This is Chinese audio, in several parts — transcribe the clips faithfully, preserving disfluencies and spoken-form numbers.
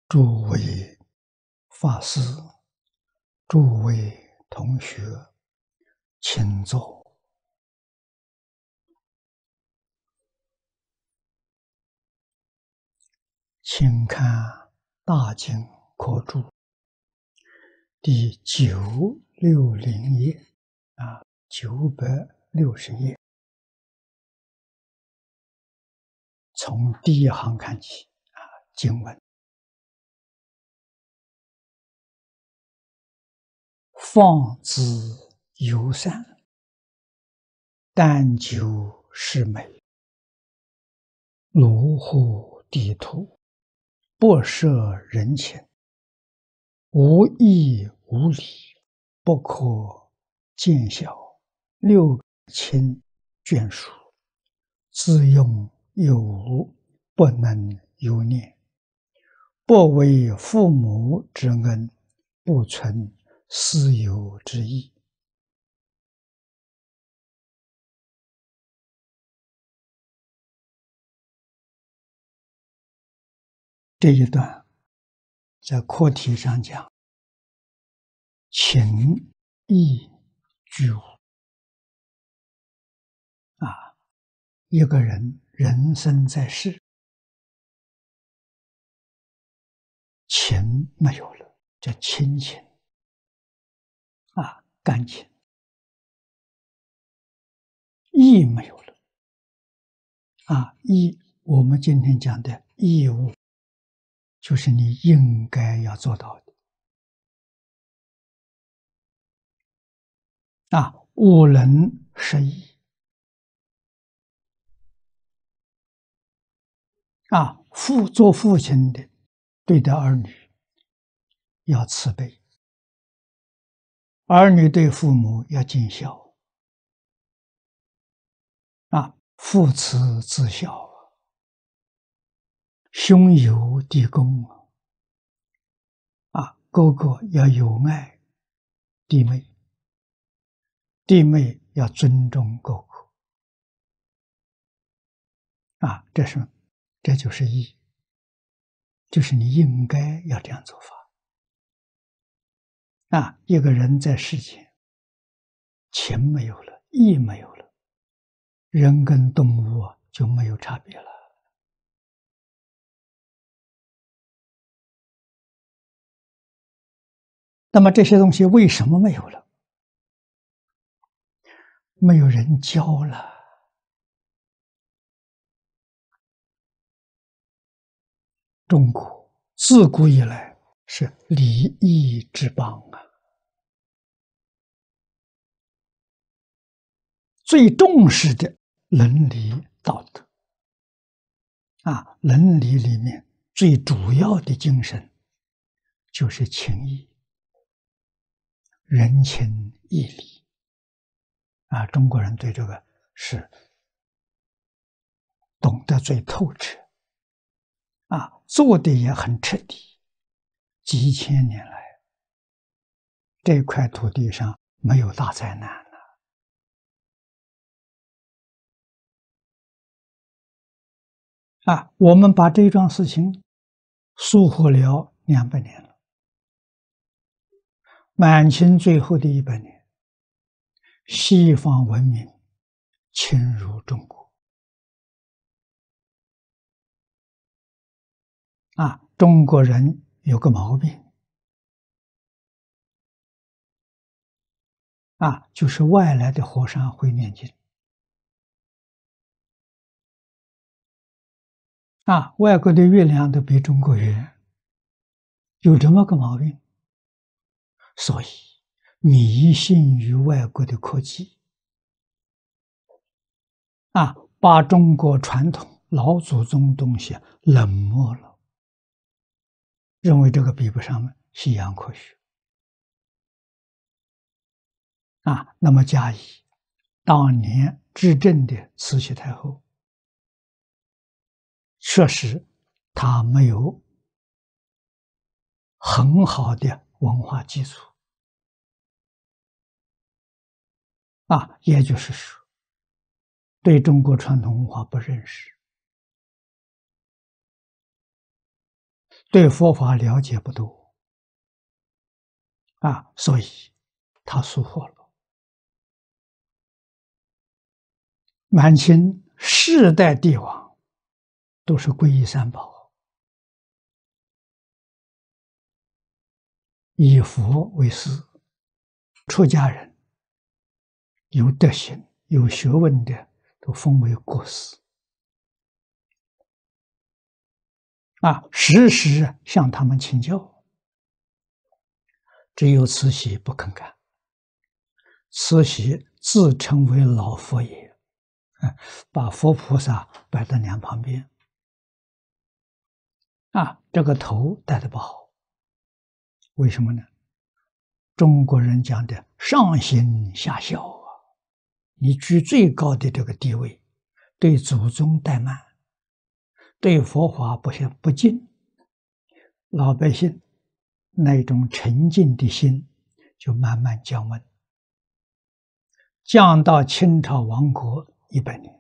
诸位法师、诸位同学，请坐。请看《大经科注》第九六零页啊，九百六十页，从第一行看起啊，经文。放之尤善，但求是美，罗护地土，不涉人情，无义无理，不可见小。六亲眷属，自用有无，不能由念，不为父母之恩，不存私有之意。这一段在课题上讲，情义俱无啊，一个人人生在世，情没有了，叫亲情啊，感情；义没有了啊，义我们今天讲的义务，就是你应该要做到的啊，吾能失义啊，父做父亲的对待儿女要慈悲，儿女对父母要尽孝啊，父慈子孝，兄友弟恭啊，哥哥要有爱弟妹，弟妹要尊重哥哥啊，这是这就是义，就是你应该要这样做法啊。一个人在世间，情没有了，义没有了，人跟动物就没有差别了。那么这些东西为什么没有了？没有人教了。中国自古以来是礼义之邦啊，最重视的伦理道德啊，伦理里面最主要的精神就是情义、人情义理啊，中国人对这个是懂得最透彻啊，做的也很彻底。几千年来，这块土地上没有大灾难了啊！我们把这桩事情疏忽了两百年了，满清最后的一百年，西方文明侵入中国啊！中国人有个毛病啊，就是外来的和尚会念经啊，外国的月亮都比中国圆，有这么个毛病，所以迷信于外国的科技啊，把中国传统老祖宗东西冷漠了，认为这个比不上西洋科学啊。那么加以当年执政的慈禧太后，确实她没有很好的文化基础啊，也就是说，对中国传统文化不认识对佛法了解不多啊，所以他疏忽了。满清世代帝王都是皈依三宝，以佛为师，出家人有德行、有学问的都封为国师啊，时时向他们请教。只有慈禧不肯干，慈禧自称为老佛爷，把佛菩萨摆在两旁边啊，这个头戴的不好，为什么呢？中国人讲的上行下效啊，你居最高的这个地位，对祖宗怠慢，对佛法不相不敬，老百姓那种沉静的心就慢慢降温，降到清朝亡国一百年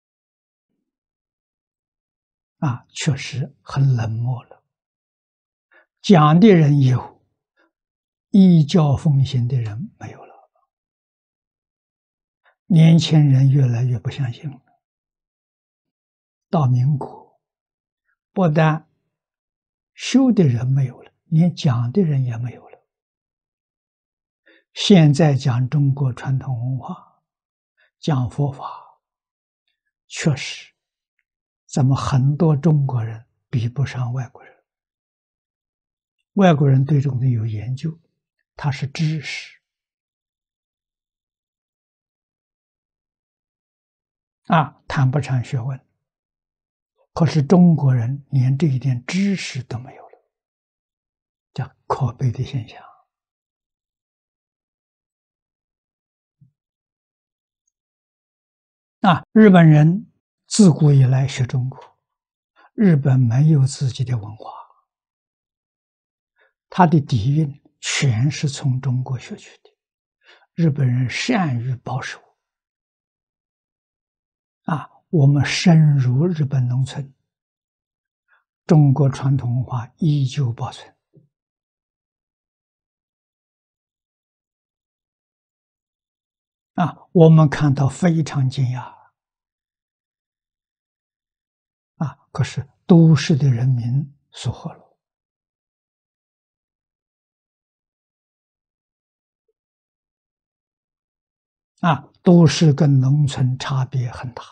啊，确实很冷漠了。讲的人有，依教奉行的人没有了。年轻人越来越不相信了。到民国，不但修的人没有了，连讲的人也没有了。现在讲中国传统文化，讲佛法，确实咱们很多中国人比不上外国人。外国人对这种东西有研究，他是知识啊，谈不上学问。可是中国人连这一点知识都没有了，叫可悲的现象啊！日本人自古以来学中国，日本没有自己的文化，他的底蕴全是从中国学去的。日本人善于保守啊，我们深入日本农村，中国传统文化依旧保存啊，我们看到非常惊讶啊！可是都市的人民疏忽了啊，都市跟农村差别很大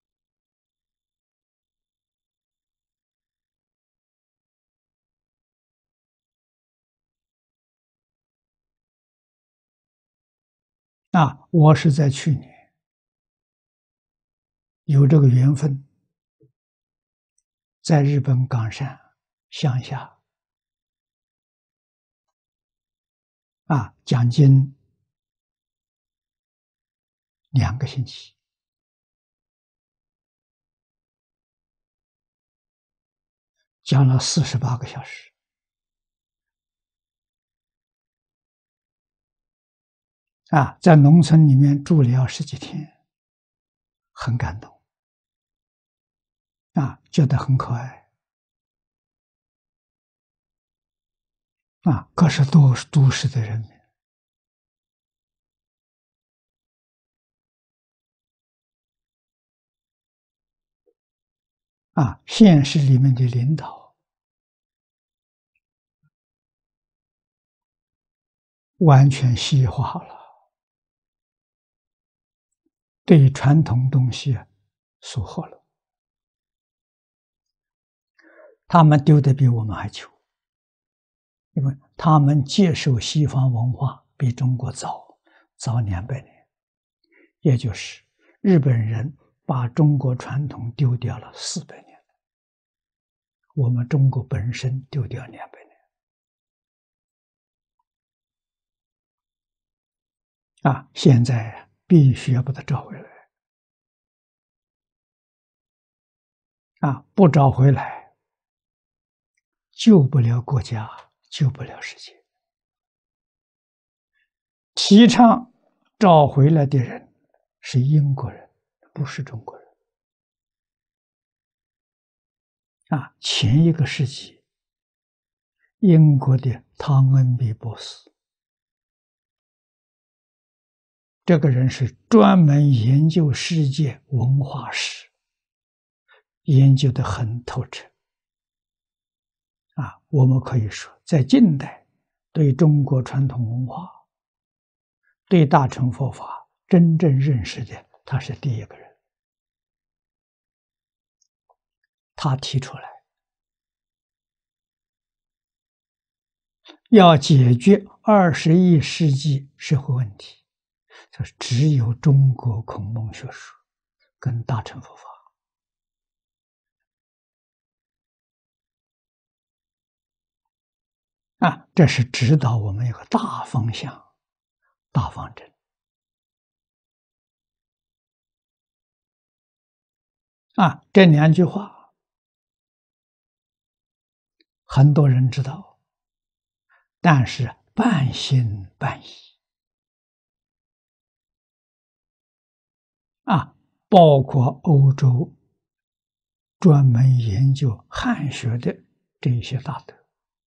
啊！我是在去年有这个缘分，在日本冈山乡下啊讲经两个星期，讲了四十八个小时啊，在农村里面住了十几天，很感动啊，觉得很可爱啊。可是都是都市的人民啊，县市里面的领导完全西化了，对传统东西疏忽了，他们丢的比我们还久，因为他们接受西方文化比中国早早两百年，也就是日本人把中国传统丢掉了四百年，我们中国本身丢掉两百年啊！现在必须要把它找回来啊！不找回来，救不了国家，救不了世界。提倡找回来的人是英国人，不是中国人啊！前一个世纪英国的汤恩比博士，这个人是专门研究世界文化史，研究得很透彻。啊，我们可以说，在近代对中国传统文化、对大乘佛法真正认识的，他是第一个人。他提出来，要解决二十一世纪社会问题，就是只有中国孔孟学说跟大乘佛法。啊，这是指导我们一个大方向、大方针。啊，这两句话，很多人知道，但是半信半疑。啊，包括欧洲专门研究汉学的这一些大德，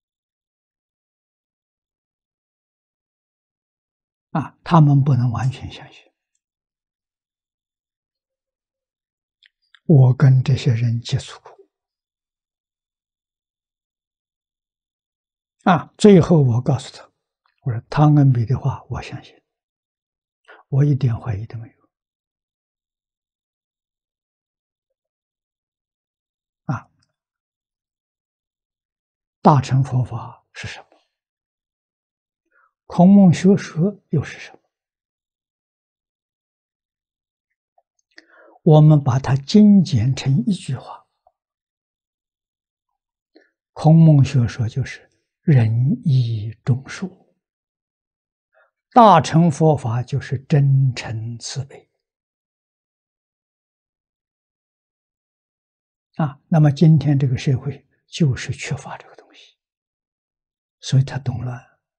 啊，他们不能完全相信。我跟这些人接触过，啊，最后我告诉他，我说汤恩比的话，我相信，我一点怀疑都没有。啊，大乘佛法是什么？孔孟学说又是什么？我们把它精简成一句话：孔孟学说就是仁义忠恕，大乘佛法就是真诚慈悲。啊，那么今天这个社会就是缺乏这个东西，所以它动乱。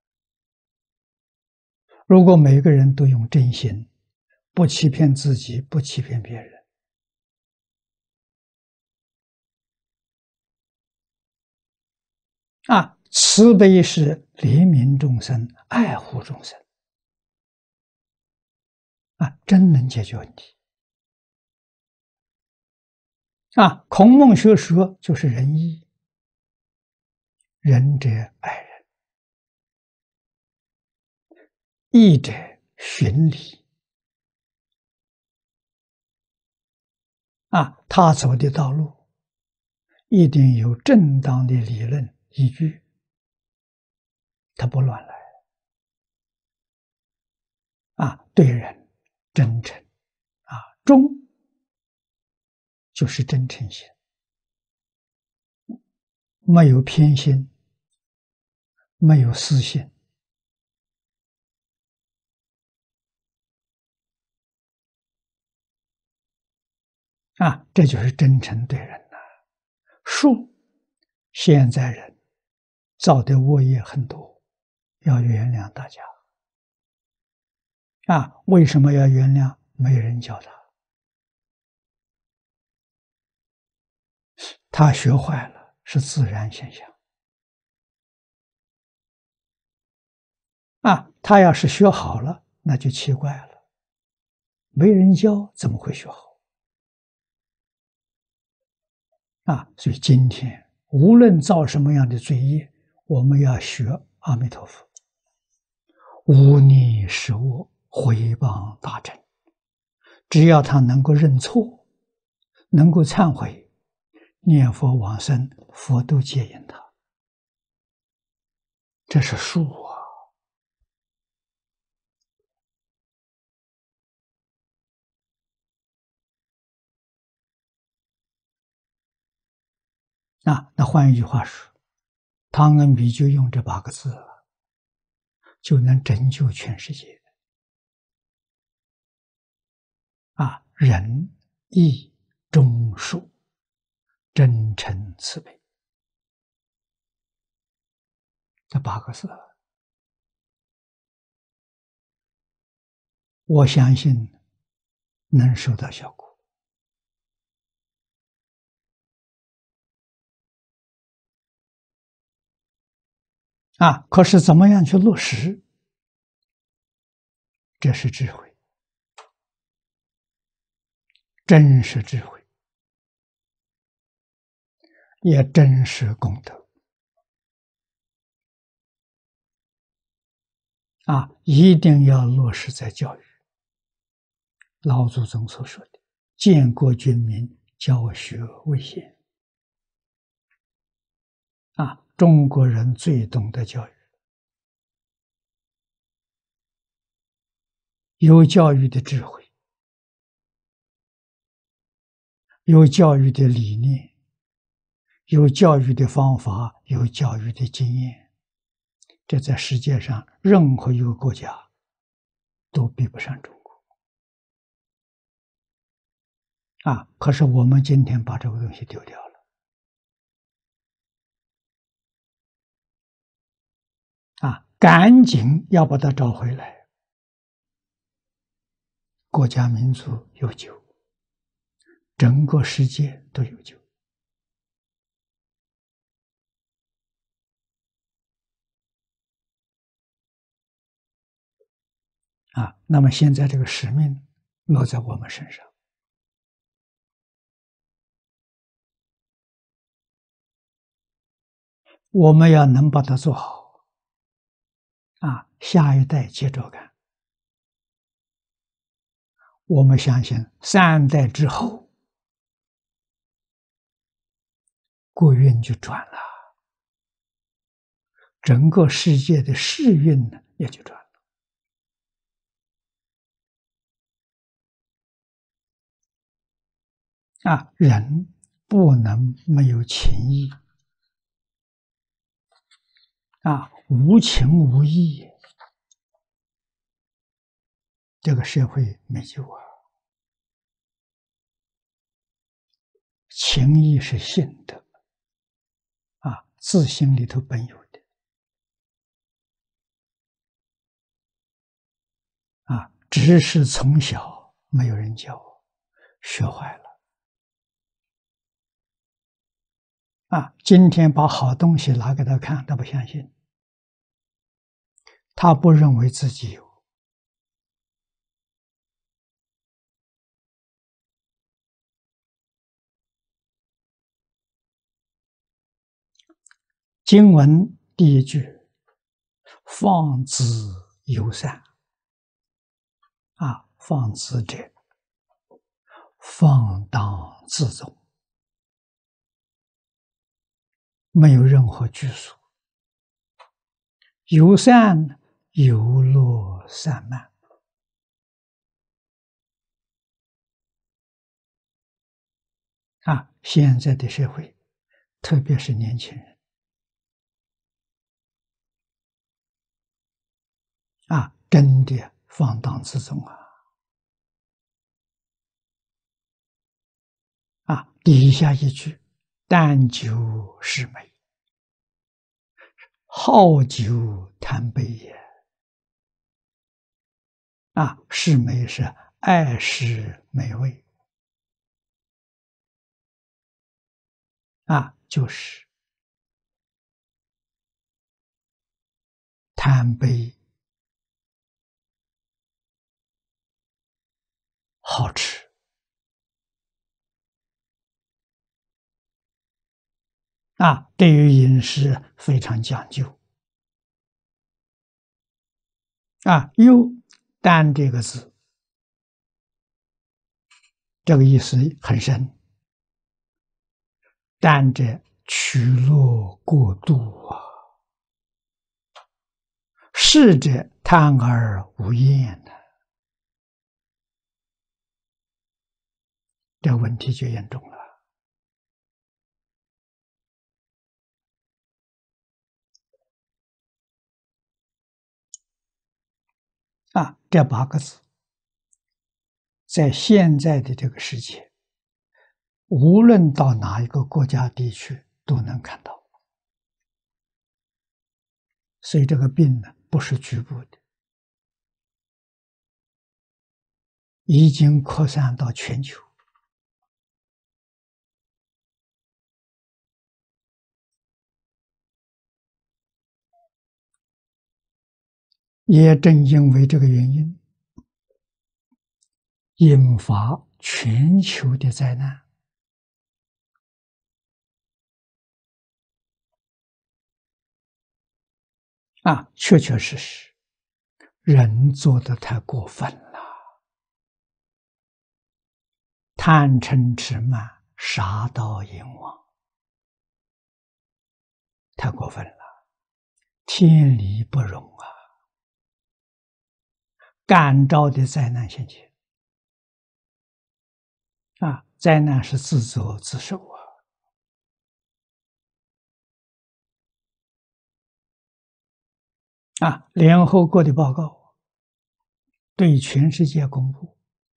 如果每个人都用真心，不欺骗自己，不欺骗别人，啊，慈悲是怜悯众生，爱护众生，啊，真能解决问题。啊，孔孟学说就是仁义，仁者爱人，义者循礼。啊，他走的道路一定有正当的理论依据，他不乱来。啊，对人真诚，啊，忠就是真诚心，没有偏心，没有私心。啊，这就是真诚对人呐。恕，现在人造的恶业很多，要原谅大家。啊，为什么要原谅？没人教他，他学坏了，是自然现象。啊，他要是学好了，那就奇怪了，没人教，怎么会学好？啊，所以今天无论造什么样的罪业，我们要学阿弥陀佛，无逆是我，回谤大乘。只要他能够认错，能够忏悔，念佛往生，佛都接引他。这是术啊！啊，那换一句话说，汤恩比就用这八个字了，就能拯救全世界。啊，仁义忠恕，真诚慈悲，这八个字，我相信能收到效果。 啊，可是怎么样去落实？这是智慧，真是智慧，也真是功德啊！一定要落实在教育。老祖宗所说的“建国军民，教学为先”啊，中国人最懂得教育，有教育的智慧，有教育的理念，有教育的方法，有教育的经验，这在世界上任何一个国家都比不上中国啊！可是我们今天把这个东西丢掉了啊！赶紧要把它找回来，国家民族有救，整个世界都有救。啊，那么现在这个使命落在我们身上，我们要能把它做好，啊，下一代接着干，我们相信三代之后，国运就转了，整个世界的世运呢也就转了。啊，人不能没有情义，啊，无情无义，这个社会没救啊！情义是性德，啊，自心里头本有的，啊，只是从小没有人教，学坏了。啊，今天把好东西拿给他看，他不相信，他不认为自己有。经文第一句：“放之有善。”啊，放之者，放荡自纵，没有任何拘束。有善，有乐散漫。啊，现在的社会，特别是年轻人，啊，真的放荡自纵啊！啊，底下一句：“但酒是美，好酒贪杯也。”啊，是美是爱是美味，啊，就是贪杯好吃。啊，对于饮食非常讲究。啊，又淡这个字，这个意思很深。淡者取乐过度啊，逝者贪而无厌呢，这问题就严重了。啊，这八个字，在现在的这个世界，无论到哪一个国家地区都能看到。所以这个病呢，不是局部的，已经扩散到全球。 也正因为这个原因，引发全球的灾难。啊，确确实实，人做的太过分了，贪嗔痴慢，杀盗淫妄，太过分了，天理不容啊！感召的灾难现前啊，灾难是自作自受啊！啊，联合国的报告对全世界公布，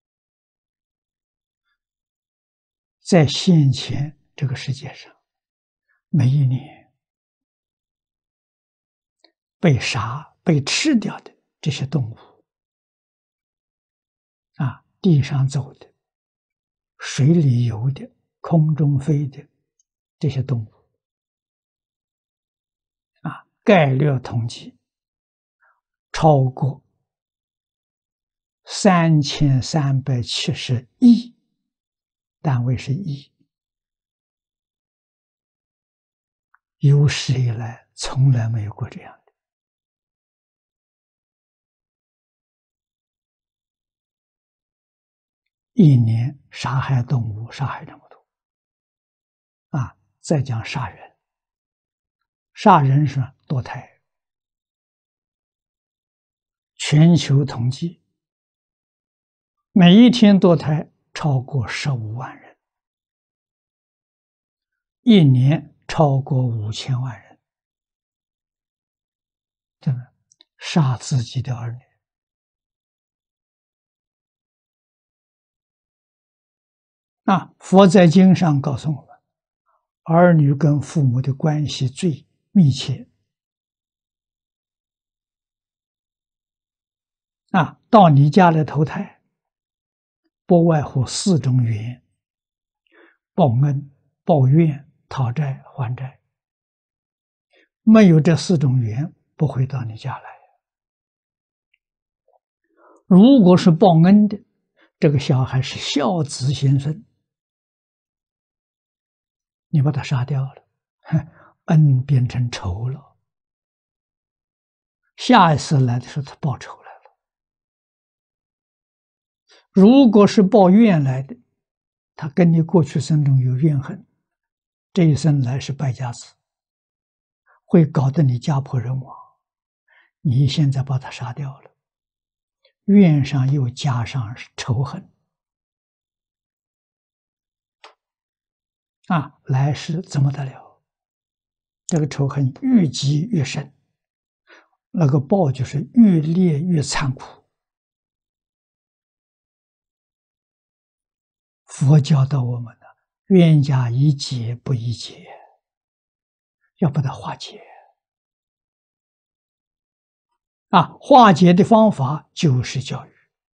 在现前这个世界上，每一年被杀、被吃掉的这些动物，啊，地上走的、水里游的、空中飞的这些动物，啊，概略统计超过三千三百七十亿，单位是亿，有史以来从来没有过这样的。一年杀害动物，杀害这么多，啊，再讲杀人，杀人是堕胎，全球统计，每一天堕胎超过十五万人，一年超过五千万人，对吧？杀自己的儿女。那佛在经上告诉我们，儿女跟父母的关系最密切。啊，到你家来投胎，不外乎四种缘：报恩、报怨、讨债、还债。没有这四种缘，不会到你家来。如果是报恩的，这个小孩是孝子先生，你把他杀掉了，恩变成仇了。下一次来的时候，他报仇来了。如果是报怨来的，他跟你过去生中有怨恨，这一生来是败家子，会搞得你家破人亡。你现在把他杀掉了，怨上又加上仇恨，啊，来世怎么得了？这个仇恨越积越深，那个报就是越烈越残酷。佛教导我们的冤家宜解不宜结，要把它化解。啊，化解的方法就是教育，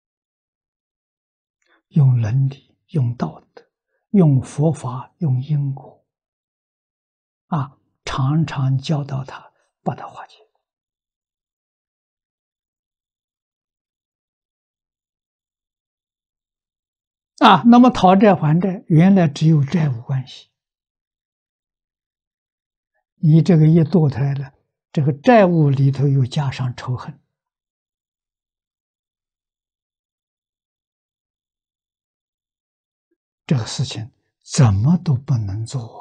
用伦理，用道德，用佛法，用因果，啊，常常教导他，把它化解。啊，那么讨债还债，原来只有债务关系，你这个一堕胎了，这个债务里头又加上仇恨，这个事情怎么都不能做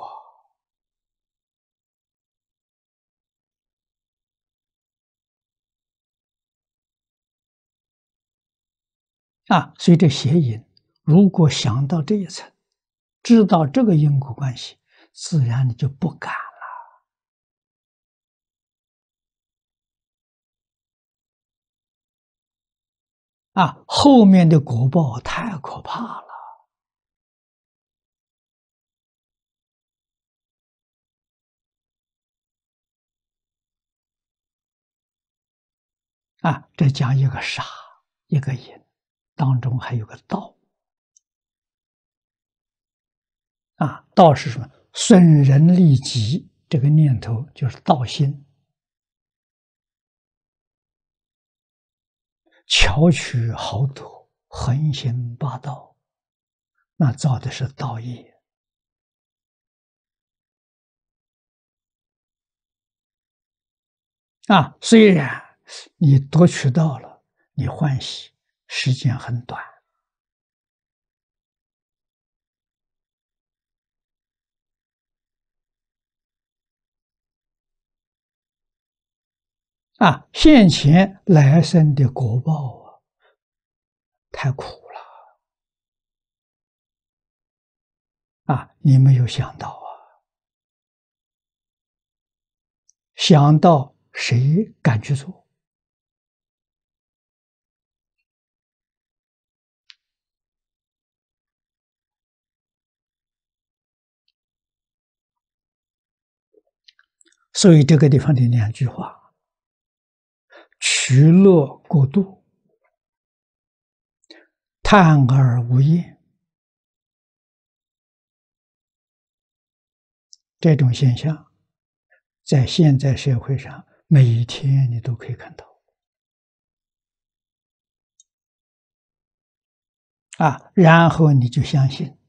啊！啊，所以这邪淫，如果想到这一层，知道这个因果关系，自然你就不敢了。啊，后面的果报太可怕了。啊，这讲一个杀，一个淫，当中还有个道。啊，道是什么？损人利己，这个念头就是道心。 巧取豪夺，横行霸道，那造的是道业啊。虽然你夺取到了，你欢喜，时间很短啊，现前来生的果报啊，太苦了啊！你没有想到啊，想到谁敢去做？所以这个地方的两句话：取乐过度，叹而无厌。这种现象，在现在社会上，每一天你都可以看到啊。然后你就相信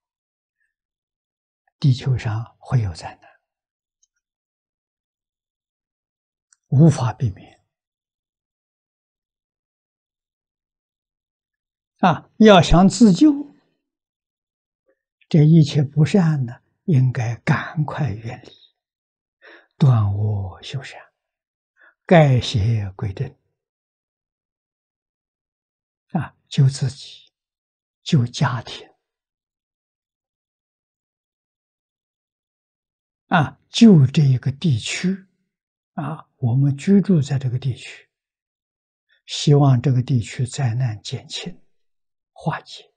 地球上会有灾难，无法避免啊。要想自救，这一切不善呢，应该赶快远离，断恶修善，改邪归正啊，救自己，救家庭啊，救这一个地区啊，我们居住在这个地区，希望这个地区灾难减轻化解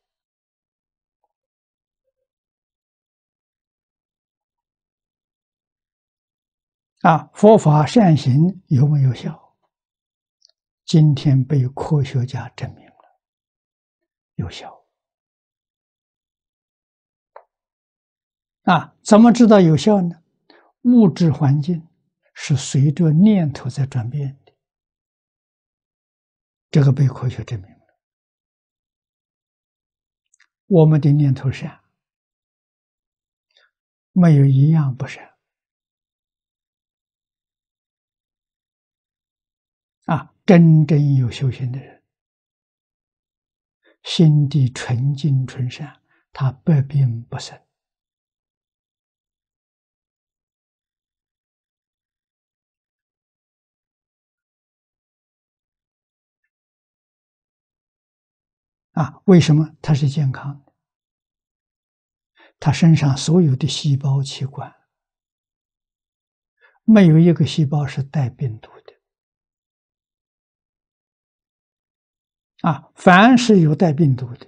啊。佛法善行有没有效？今天被科学家证明了有效啊。怎么知道有效呢？物质环境是随着念头在转变的，这个被科学证明了。我们的念头善，没有一样不善啊。真正有修行的人，心地纯净纯善，他百病不生啊。为什么？他是健康的，他身上所有的细胞器官，没有一个细胞是带病毒的啊。凡是有带病毒的，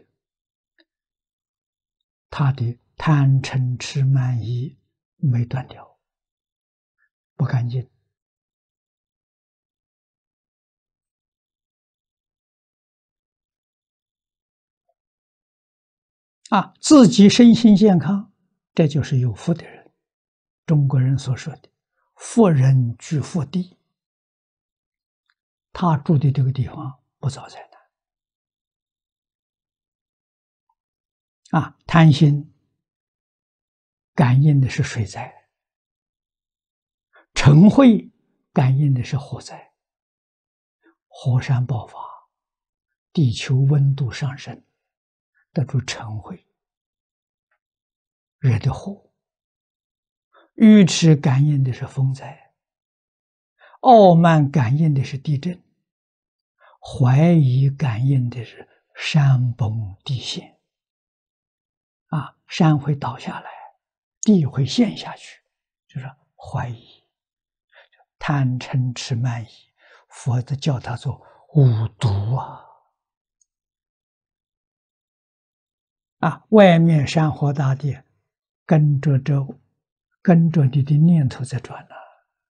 他的贪嗔痴慢疑没断掉，不干净啊。自己身心健康，这就是有福的人。中国人所说的富人居福地，他住的这个地方不遭灾难啊。贪心感应的是水灾，嗔恚感应的是火灾，火山爆发，地球温度上升，得出嗔恚，惹的火。愚痴感应的是风灾，傲慢感应的是地震，怀疑感应的是山崩地陷啊，山会倒下来，地会陷下去，就是怀疑。贪嗔痴慢疑，佛子叫它做五毒啊啊！外面山河大地跟着这跟着你的念头在转了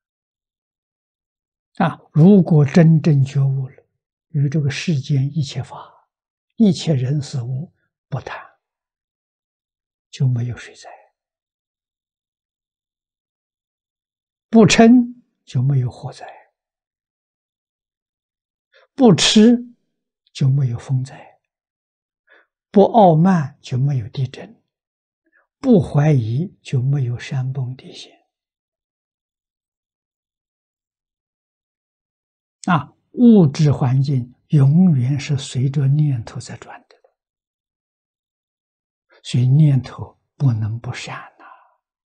啊！如果真正觉悟了，与这个世间一切法、一切人事物不谈，就没有水灾；不嗔就没有火灾；不吃就没有风灾；不傲慢就没有地震；不怀疑就没有山崩地陷。啊，物质环境永远是随着念头在转的，所以念头不能不善呐、啊。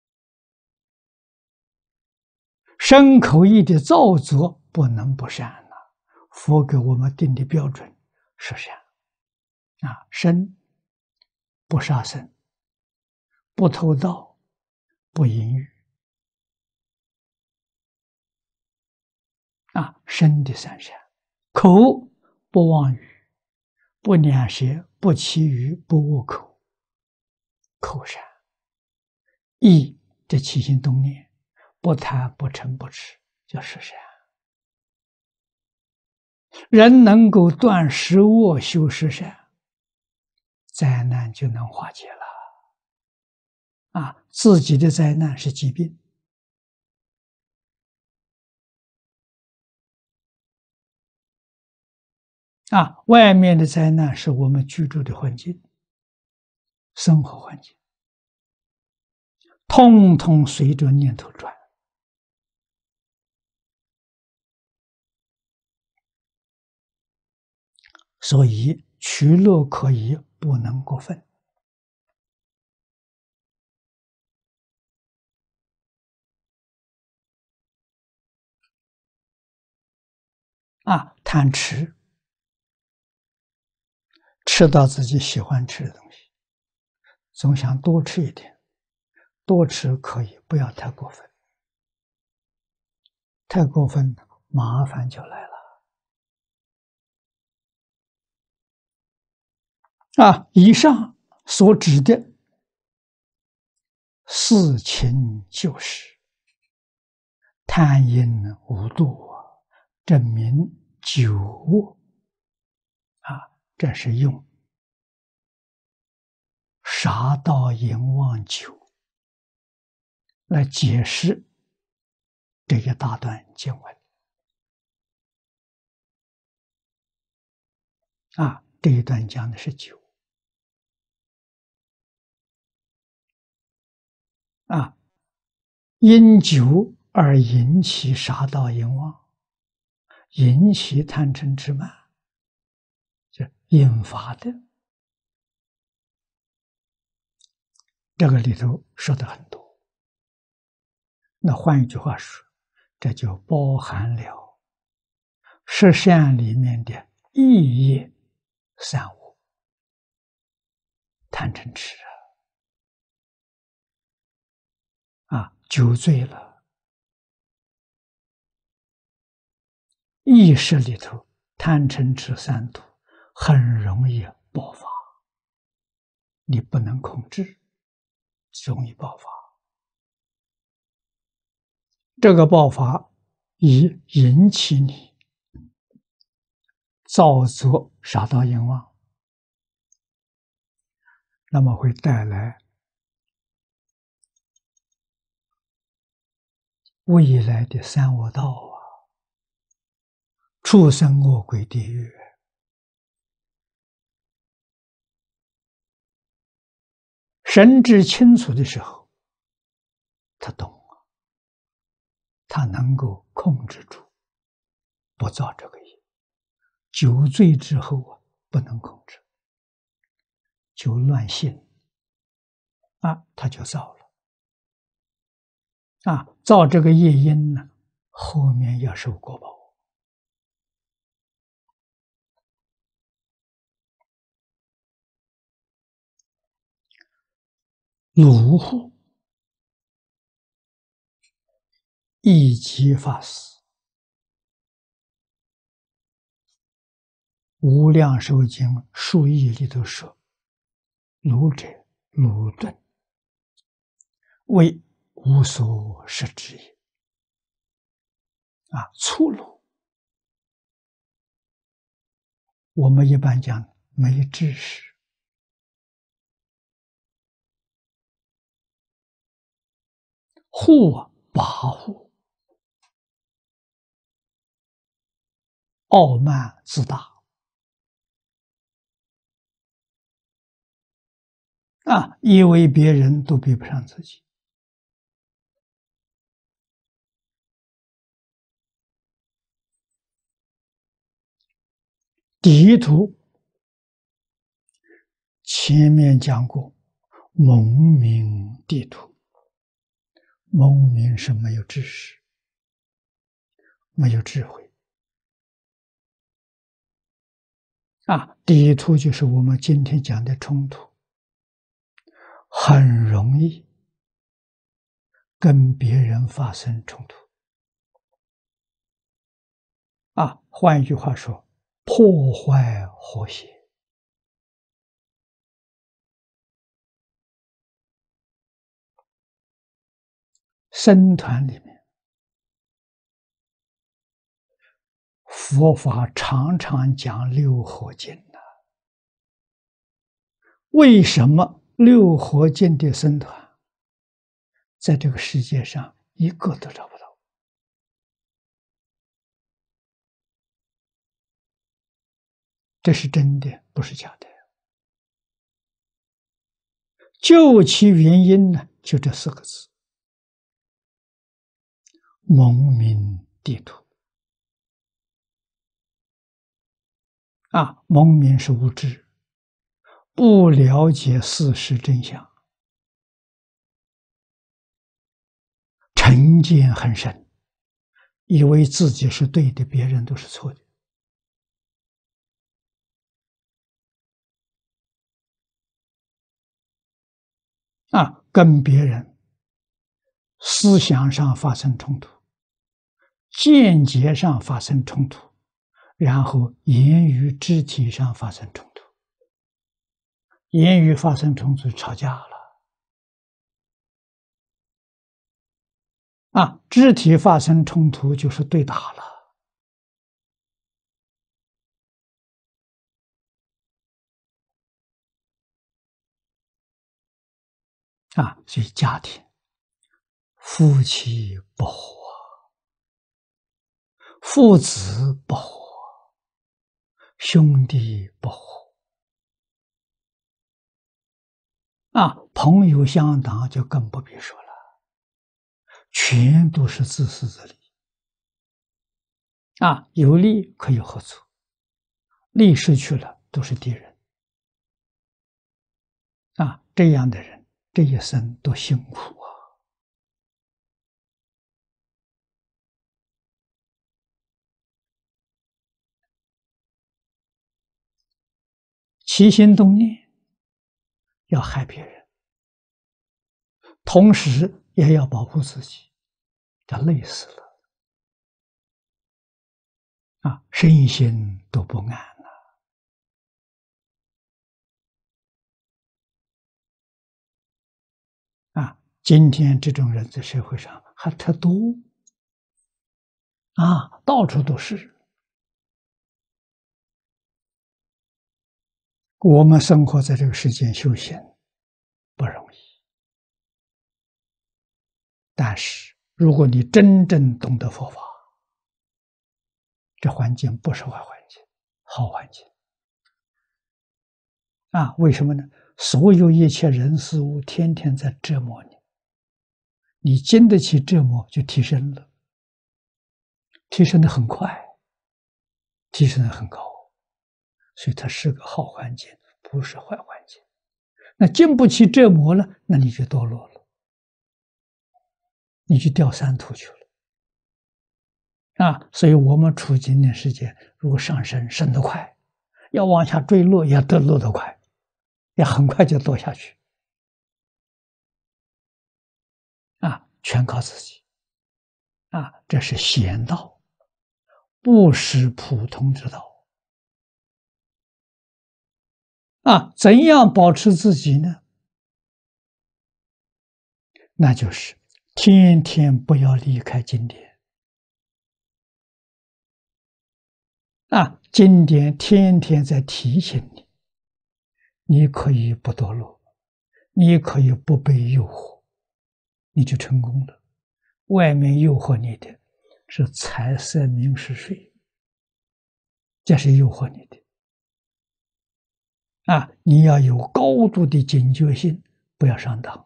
身口意的造作不能不善呐、啊。佛给我们定的标准是善啊，身不杀生，不偷盗，不淫欲啊，身的三善；口不妄语，不两舌，不绮语，不恶口，口善；意的起心动念，不贪不嗔不痴，叫十善。人能够断十恶修十善，灾难就能化解了。啊，自己的灾难是疾病，啊，外面的灾难是我们居住的环境、生活环境，通通随着念头转。所以取乐可以，不能过分。啊，贪吃，吃到自己喜欢吃的东西，总想多吃一点，多吃可以，不要太过分。太过分，麻烦就来了。啊，以上所指的四情旧事，贪淫无度，证明酒恶啊，这是用杀盗淫妄酒来解释这一大段经文啊。这一段讲的是酒啊，因酒而引起杀盗淫妄，引起贪嗔痴慢，就引发的。这个里头说的很多。那换一句话说，这就包含了十善里面的意业三恶，贪嗔痴啊，啊，酒醉了，意识里头贪嗔痴三毒很容易爆发，你不能控制，容易爆发。这个爆发以引起你造作杀盗淫妄，那么会带来未来的三恶道啊，畜生恶鬼地狱。神志清楚的时候，他懂了，他能够控制住，不造这个业。酒醉之后啊，不能控制，就乱性啊，他就造了啊，造这个业因呢，后面要受果报。鲁户一即法师无量寿经数义里头说，鲁者鲁钝，为无所识之也。啊，粗鲁，我们一般讲没知识。护啊，跋扈，傲慢自大， 啊，以为别人都比不上自己。地图前面讲过，蒙明地图，蒙明是没有知识，没有智慧。啊，地图就是我们今天讲的冲突，很容易跟别人发生冲突。啊，换一句话说，破坏和谐。僧团里面，佛法常常讲六合敬的。为什么六合敬的僧团在这个世界上一个都找不到？这是真的，不是假的。究其原因呢，就这四个字：蒙明地图。啊，蒙明是无知，不了解事实真相，成见很深，以为自己是对的，别人都是错的。啊，跟别人思想上发生冲突，见解上发生冲突，然后言语肢体上发生冲突。言语发生冲突，吵架了。啊，肢体发生冲突就是对打了。啊，所以家庭夫妻不和，父子不和，兄弟不和。啊，朋友相党就更不必说了，全都是自私自利。啊，有利可以合作，利失去了都是敌人。啊，这样的人这一生多辛苦啊！起心动念要害别人，同时也要保护自己，这累死了。啊，身心都不安了。啊，今天这种人在社会上还特多。啊，到处都是。我们生活在这个世间修行不容易，但是如果你真正懂得佛法，这环境不是坏环境，好环境。啊，为什么呢？所有一切人事物天天在折磨你，你经得起折磨就提升了，提升的很快，提升的很高，所以它是个好环境，不是坏环境。那经不起折磨了，那你就堕落了，你就掉三途去了。啊，所以我们处今天世界，如果上升升得快，要往下坠落也得落得快，也很快就落下去。啊，全靠自己。啊，这是贤道，不是普通之道。啊，怎样保持自己呢？那就是天天不要离开经典。啊，经典天天在提醒你，你可以不堕落，你可以不被诱惑，你就成功了。外面诱惑你的是财色名食睡，这是诱惑你的。 啊，你要有高度的警觉性，不要上当。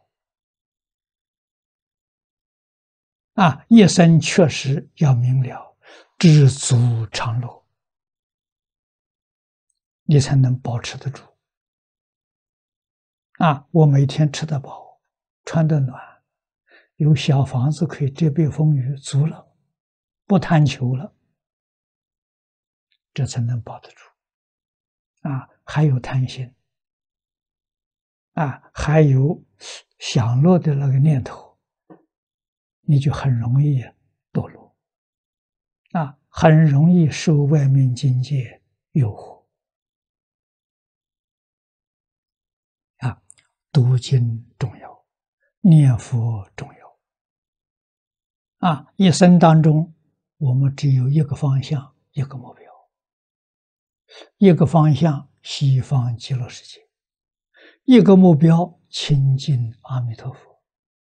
啊，一生确实要明了，知足常乐，你才能保持得住。啊，我每天吃得饱，穿得暖，有小房子可以遮蔽风雨，足了，不贪求了，这才能保得住。啊，还有贪心，啊，还有享乐的那个念头，你就很容易堕落。啊，很容易受外面境界诱惑。啊，读经重要，念佛重要。啊，一生当中，我们只有一个方向，一个目标，一个方向西方极乐世界，一个目标亲近阿弥陀佛。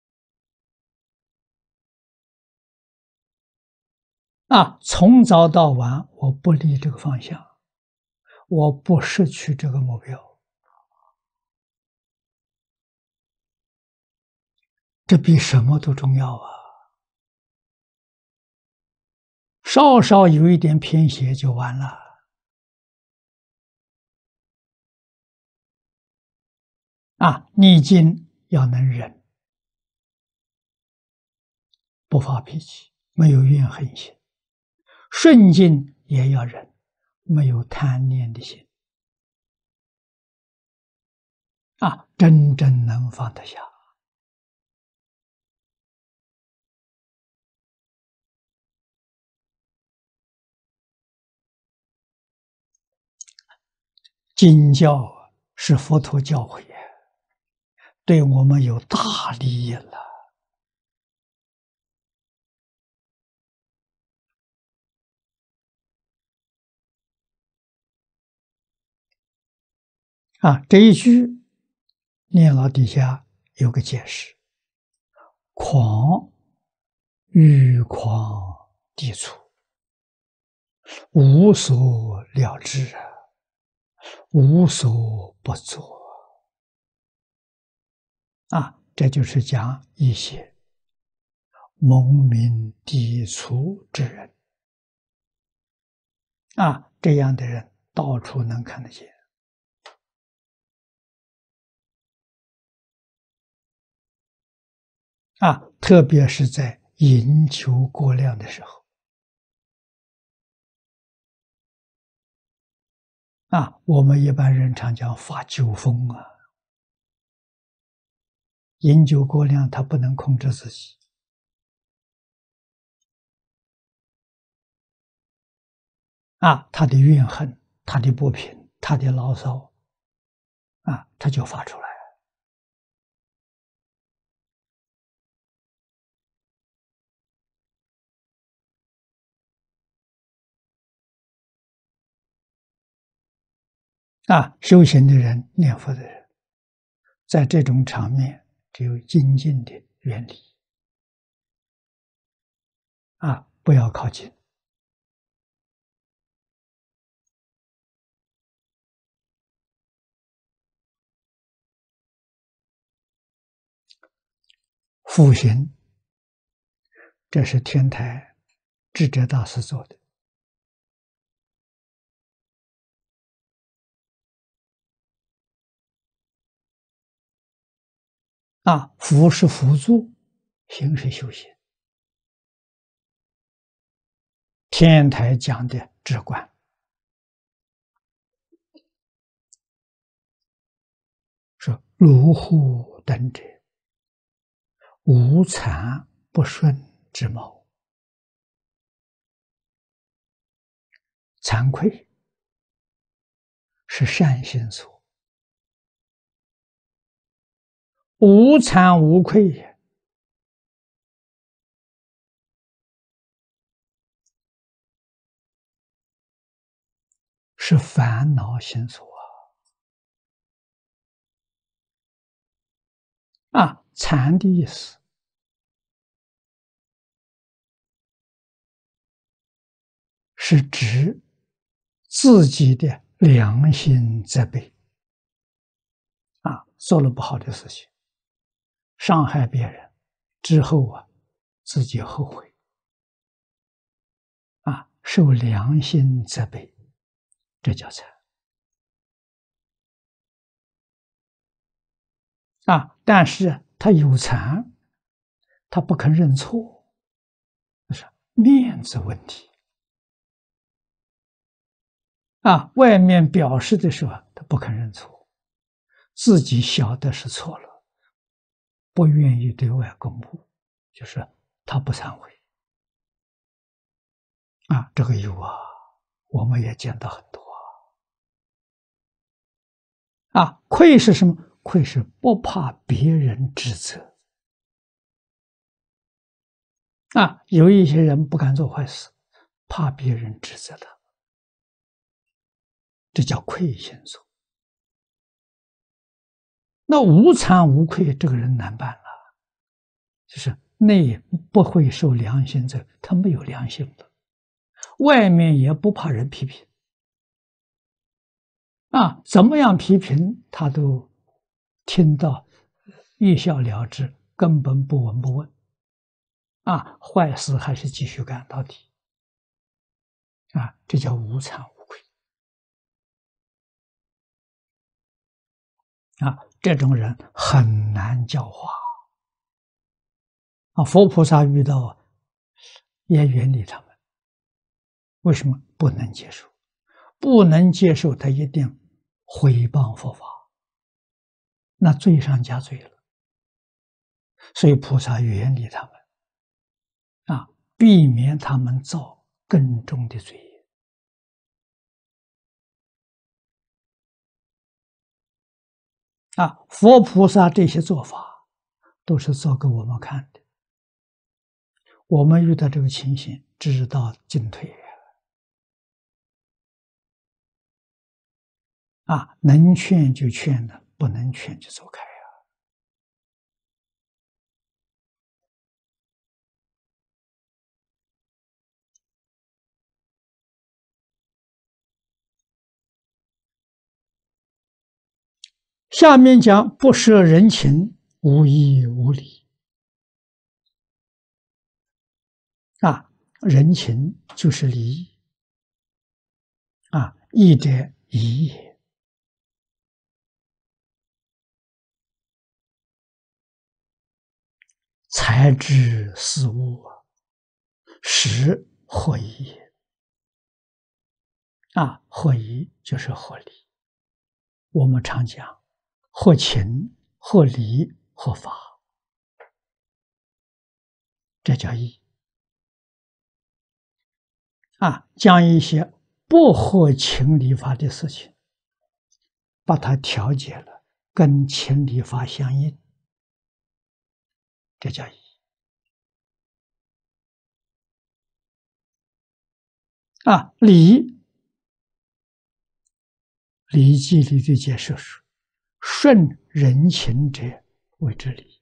啊，从早到晚，我不离这个方向，我不失去这个目标，这比什么都重要啊！稍稍有一点偏斜就完了。啊，逆境要能忍，不发脾气，没有怨恨心；顺境也要忍，没有贪念的心。啊，真正能放得下。经教是佛陀教诲，对我们有大利益了。啊，这一句念老底下有个解释：狂欲狂地处，无所了知，无所不作。啊，这就是讲一些蒙名抵触之人。啊，这样的人到处能看得见。啊，特别是在饮酒过量的时候。啊，我们一般人常讲发酒疯啊，饮酒过量，他不能控制自己。啊，他的怨恨，他的不平，他的牢骚，啊，他就发出来了。啊，修行的人、念佛的人，在这种场面只有精进的原理。啊，不要靠近。复行，这是天台智者大师做的。啊，福是辅助，行是修行。天台讲的直观，说如虎等者，无惭不顺之谋。惭愧是善心所，无惭无愧也是烦恼心所啊！啊，惭的意思是指自己的良心责备。 做了不好的事情，伤害别人之后啊，自己后悔啊，受良心责备，这叫残啊。但是他有残，他不肯认错，这是面子问题啊。外面表示的时候，他不肯认错，自己晓得是错了，不愿意对外公布，就是他不忏悔啊。这个有啊，我们也见到很多啊。啊，愧是什么？愧是不怕别人指责啊。有一些人不敢做坏事，怕别人指责他，这叫愧心所。那无惭无愧，这个人难办了，就是内不会受良心责，他没有良心的，外面也不怕人批评啊，怎么样批评他都听到，一笑了之，根本不闻不问啊，坏事还是继续干到底啊，这叫无惭无愧啊。这种人很难教化啊，佛菩萨遇到也远离他们，为什么？不能接受，不能接受，他一定毁谤佛法，那罪上加罪了。所以菩萨远离他们啊，避免他们造更重的罪业啊。佛菩萨这些做法都是做给我们看的，我们遇到这个情形，知道进退啊，能劝就劝了，不能劝就走开啊。下面讲不舍人情，无义无礼啊。人情就是礼义啊，义者义也。才知事物，实合宜啊，合宜就是合理。我们常讲合情、合理、合法，这叫义啊。将一些不合情理法的事情，把它调节了，跟情理法相应，这叫义啊。礼，《礼记》里的解释是：顺人情者谓之礼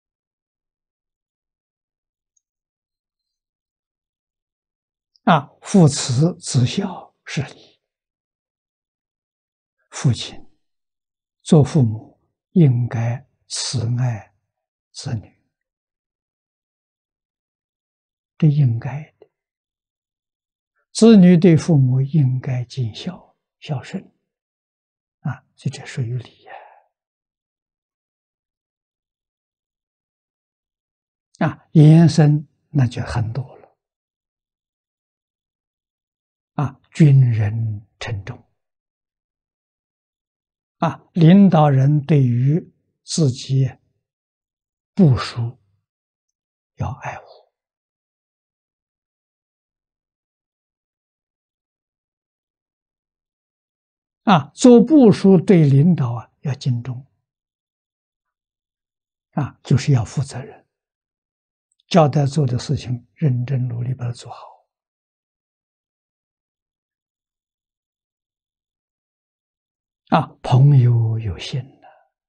啊。父慈子孝是礼，父亲做父母应该慈爱子女，这应该的。子女对父母应该尽孝孝顺啊，这这属于礼呀啊。延伸那就很多了啊。军人称重啊，领导人对于自己部属要爱护啊，做部属对领导啊要敬重啊，就是要负责任，交代做的事情认真努力把它做好啊。朋友有信的，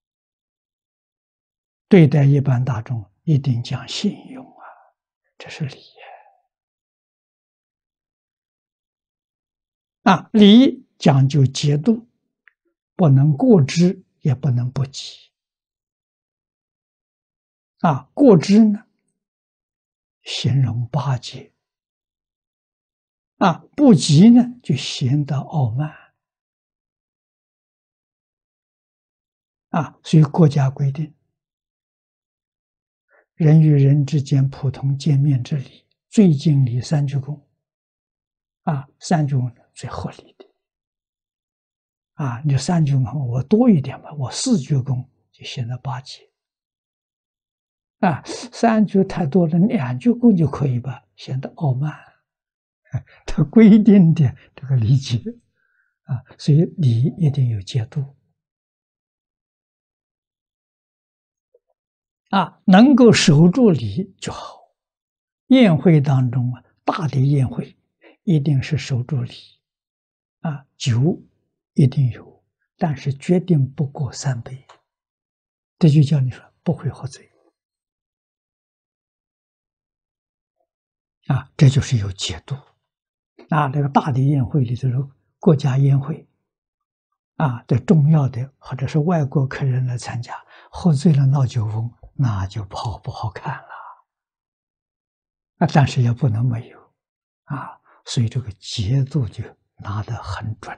对待一般大众一定讲信用啊，这是礼啊。礼讲究节度，不能过之，也不能不及啊，过之呢，形容巴结。啊，不及呢，就显得傲慢。啊，所以国家规定，人与人之间普通见面之礼，最敬礼三鞠躬。啊，三鞠躬最合理的。啊，你三鞠躬，我多一点吧，我四鞠躬就显得巴结。啊，三鞠太多了，两鞠躬就可以吧，显得傲慢。他规定的这个礼节。啊，所以礼一定有节度。啊，能够守住礼就好。宴会当中啊，大的宴会一定是守住礼。啊，酒一定有，但是决定不过三杯。这就叫你说不会喝醉。啊，这就是有节度。啊，那个大的宴会里头，国家宴会。啊，对重要的或者是外国客人来参加，喝醉了闹酒疯，那就不好不好看了。啊，但是也不能没有。啊，所以这个节度就拿得很准。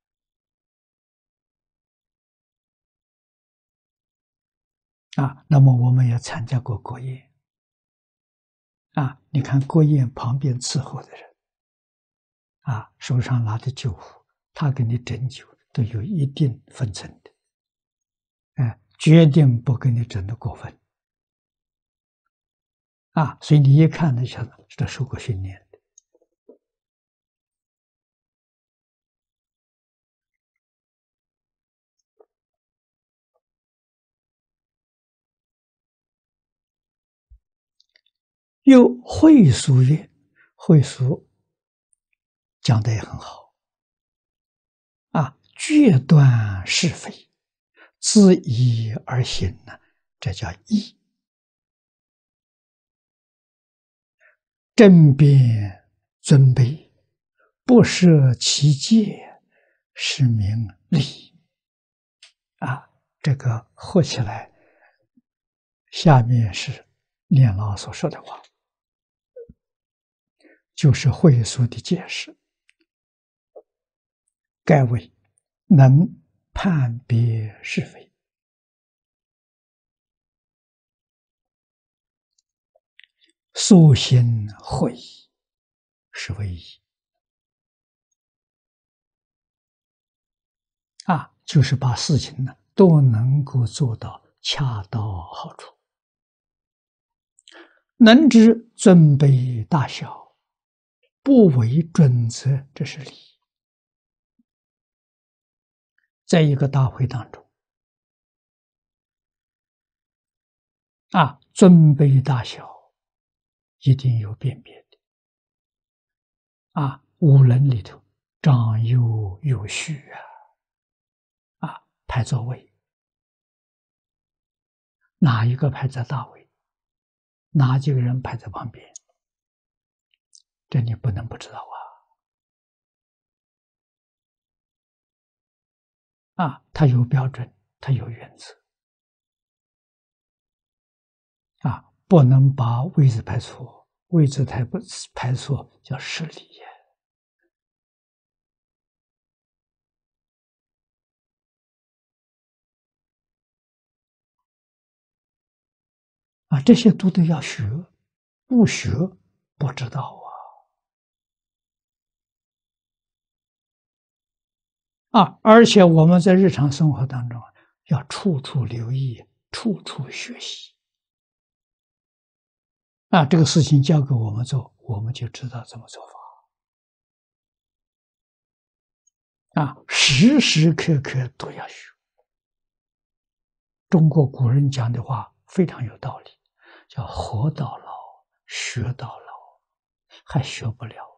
啊，那么我们也参加过国宴。啊，你看国宴旁边伺候的人，啊，手上拿着酒壶，他给你斟酒都有一定分寸的。哎，决定不给你整得过分。啊，所以你一看就晓得是受过训练的。又会俗曰，会俗讲的也很好。啊，决断是非，自义而行呢，这叫义。正辩尊卑，不设其戒，是名礼。啊，这个合起来，下面是念老所说的话，就是会俗的解释。盖为能判别是非，素心会意，是为义。啊，就是把事情呢都能够做到恰到好处，能知尊卑大小，不为准则，这是礼。在一个大会当中，啊，尊卑大小一定有辨别的。啊，五伦里头，长幼有序啊。啊，排座位，哪一个排在大位，哪几个人排在旁边，这你不能不知道啊。啊，它有标准，它有原则。啊，不能把位置排错，位置排不排错叫失礼。啊，这些都得要学，不学不知道啊。啊，而且我们在日常生活当中要处处留意，处处学习。啊，这个事情交给我们做，我们就知道怎么做法。啊，时时刻刻都要学。中国古人讲的话非常有道理，叫活到老，学到老，还学不了。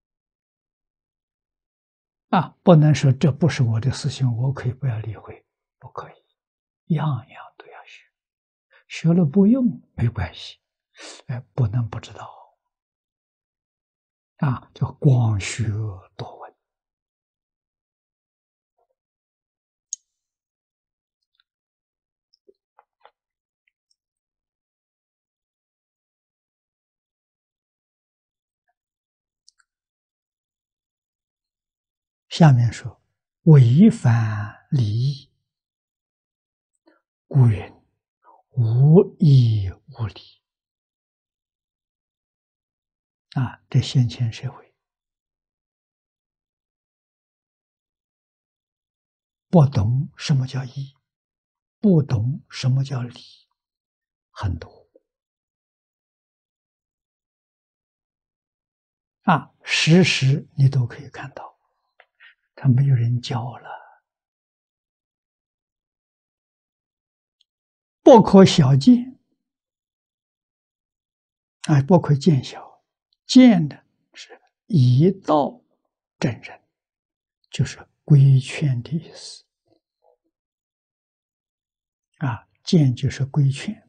啊，不能说这不是我的事情，我可以不要理会，不可以，样样都要学。学了不用没关系，哎，不能不知道。啊，叫广学多闻。 下面说违反礼义，故云无义无礼。啊，这先前社会不懂什么叫义，不懂什么叫礼，很多啊，时时你都可以看到，他没有人教了。不可小见，啊，不可见小，见的是以道正人，就是规劝的意思。啊，见就是规劝。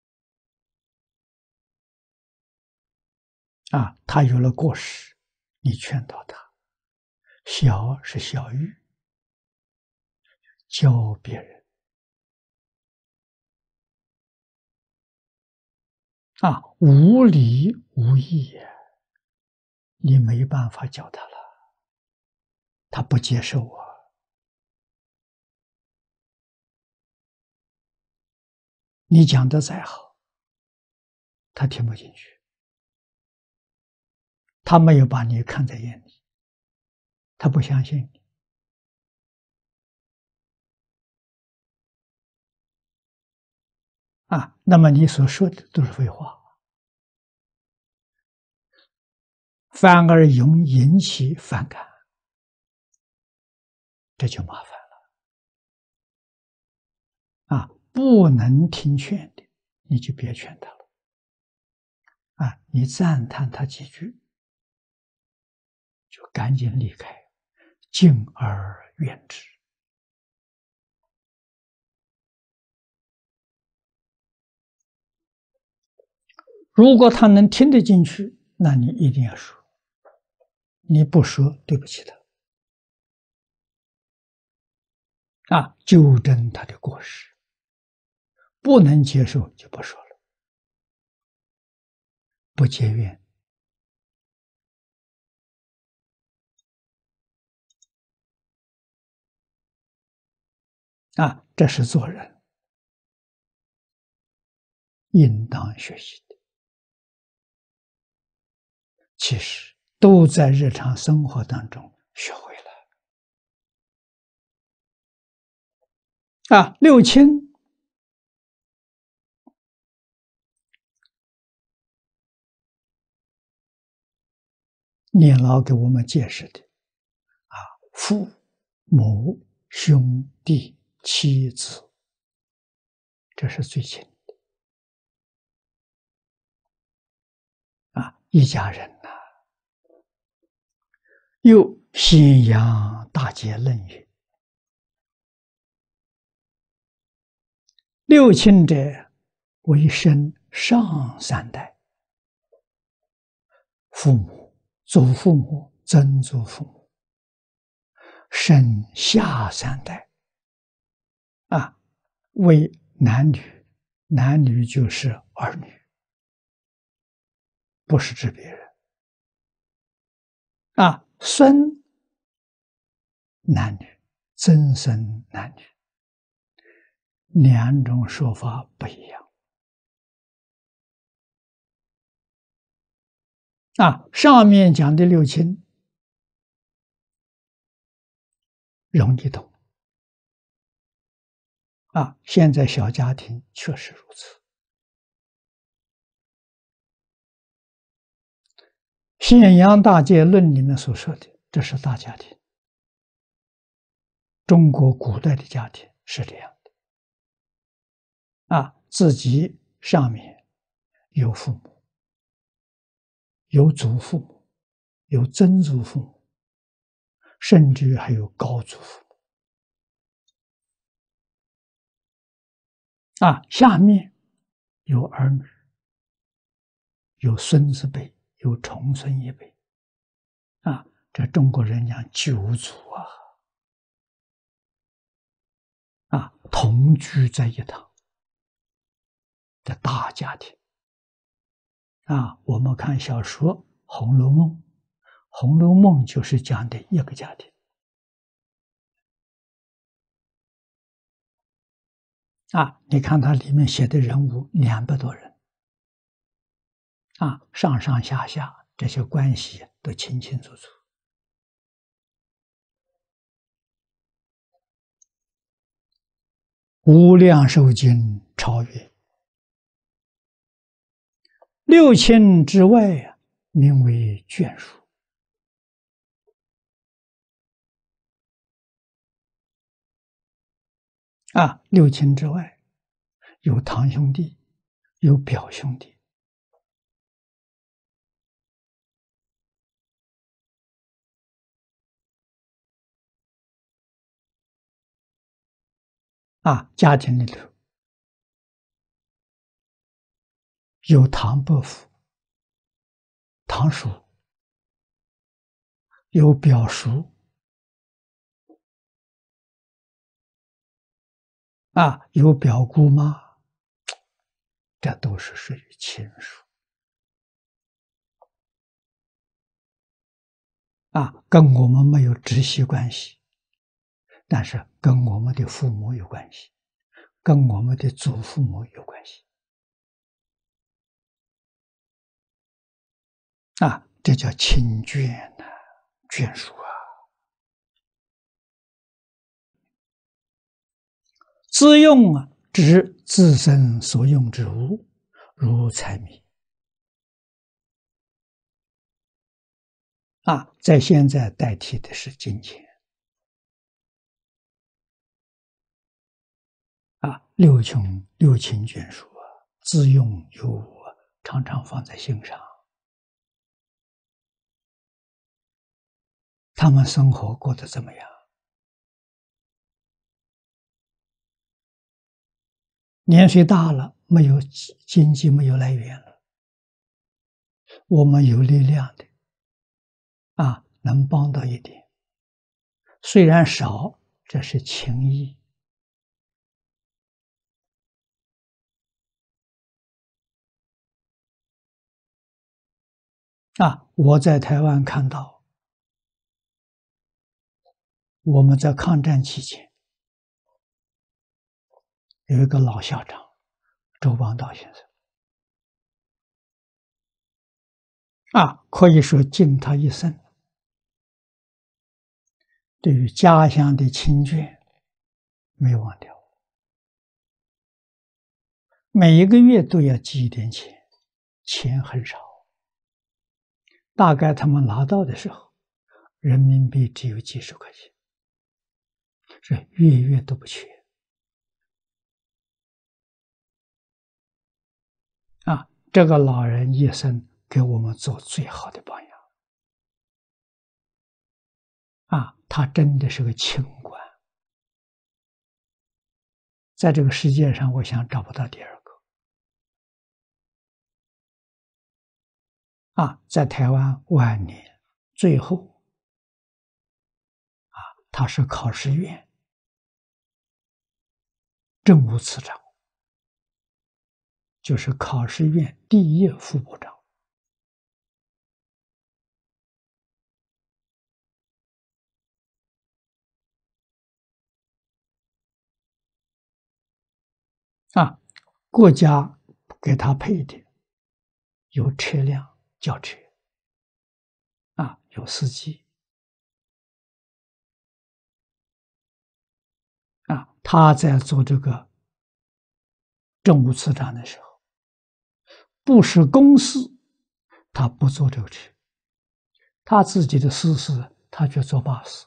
啊，他有了过失，你劝导他；小是小欲，教别人。啊，无理无义，你没办法教他了，他不接受啊。你讲的再好，他听不进去，他没有把你看在眼里，他不相信你。啊，那么你所说的都是废话，反而容易引起反感，这就麻烦了。啊，不能听劝的，你就别劝他了。啊，你赞叹他几句，就赶紧离开，敬而远之。如果他能听得进去，那你一定要说，你不说对不起他。啊，纠正他的过失，不能接受就不说了，不结怨。啊，这是做人应当学习的。其实都在日常生活当中学会了。啊，六亲念老给我们解释的，啊，父母兄弟妻子，这是最亲的。啊，一家人呐、啊。又显扬大节论语，六亲者，为生上三代，父母、祖父母、曾祖父母，生下三代。啊，为男女，男女就是儿女，不是指别人。啊，孙男女，曾孙男女，两种说法不一样。啊，上面讲的六亲容易懂。啊，现在小家庭确实如此。显扬大戒论里面所说的，这是大家庭。中国古代的家庭是这样的。啊，自己上面有父母，有祖父母，有曾祖父母，甚至还有高祖父母。啊，下面有儿女，有孙子辈，有重孙一辈。啊，这中国人讲九族啊。啊，同居在一堂的大家庭。啊，我们看小说《红楼梦》，《红楼梦》就是讲的一个家庭。 啊，你看它里面写的人物两百多人，啊，上上下下这些关系都清清楚楚。无量寿经超越六亲之外啊，名为眷属。啊，六亲之外有堂兄弟，有表兄弟。啊，家庭里头有堂伯父、堂叔，有表叔，啊，有表姑妈，这都是属于亲属。啊，跟我们没有直系关系，但是跟我们的父母有关系，跟我们的祖父母有关系。啊，这叫亲眷呐、啊，眷属啊。自用啊，指自身所用之物，如财米。啊，在现在代替的是金钱。啊，六穷六亲眷属啊，自用有无啊，常常放在心上。他们生活过得怎么样？年岁大了，没有经济，没有来源了，我们有力量的啊，能帮到一点，虽然少，这是情谊。啊，我在台湾看到，我们在抗战期间有一个老校长周邦道先生，啊，可以说尽他一生对于家乡的亲眷没有忘掉，每一个月都要寄一点钱，钱很少，大概他们拿到的时候，人民币只有几十块钱，是月月都不缺。啊，这个老人一生给我们做最好的榜样。啊，他真的是个清官，在这个世界上，我想找不到第二个。啊，在台湾晚年最后，啊，他是考试院政务次长，就是考试院第一副部长。啊，国家给他配的有车辆轿车，啊，有司机，啊，他在做这个政务次长的时候，不是公事，他不坐这个车，他自己的私事，他去坐巴士。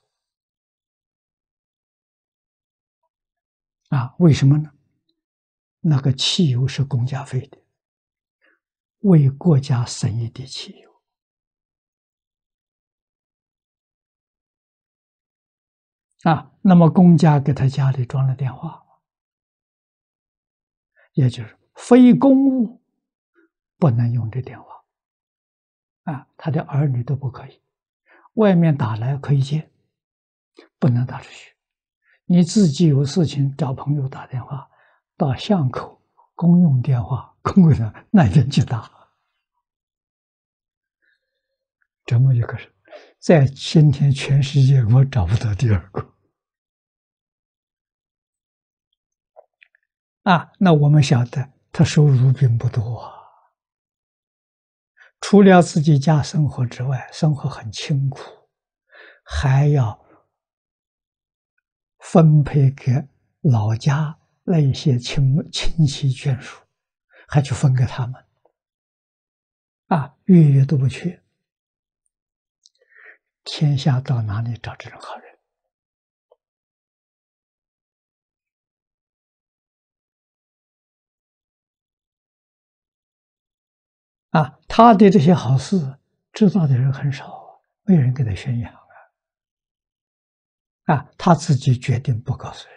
啊，为什么呢？那个汽油是公家费的，为国家省一点汽油。啊，那么公家给他家里装了电话，也就是非公务不能用这电话。啊，他的儿女都不可以，外面打来可以接，不能打出去。你自己有事情找朋友打电话，到巷口公用电话，公用的那边去打。这么一个人，在今天全世界我找不到第二个。 啊，那我们晓得他收入并不多啊，除了自己家生活之外，生活很清苦，还要分配给老家那一些亲亲戚眷属，还去分给他们，啊，月月都不缺。天下到哪里找这种好人？啊，他的这些好事知道的人很少啊，没有人给他宣扬啊，啊，他自己决定不告诉人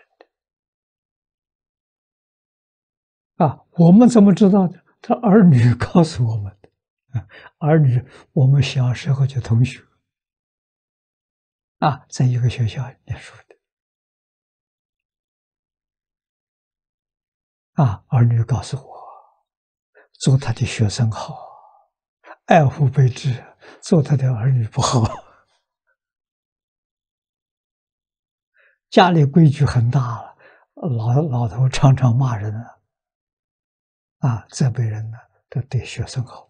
的啊。我们怎么知道的？他儿女告诉我们的。啊，儿女，我们小时候就同学啊，在一个学校念书的啊，儿女告诉我，做他的学生好，爱护备至；做他的儿女不好。家里规矩很大了，老老头常常骂人啊，啊，责备人呢，都对学生好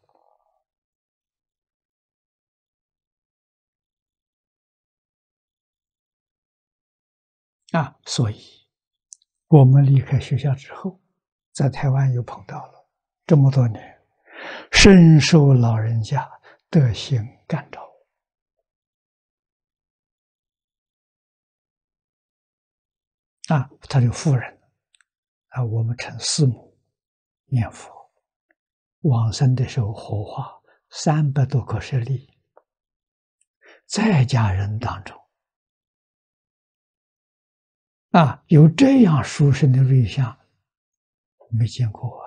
啊。所以，我们离开学校之后，在台湾又碰到了这么多年，深受老人家德行感召啊，他的夫人啊，我们称师母念佛，往生的时候火化三百多颗舍利，在家人当中啊，有这样殊胜的瑞相，没见过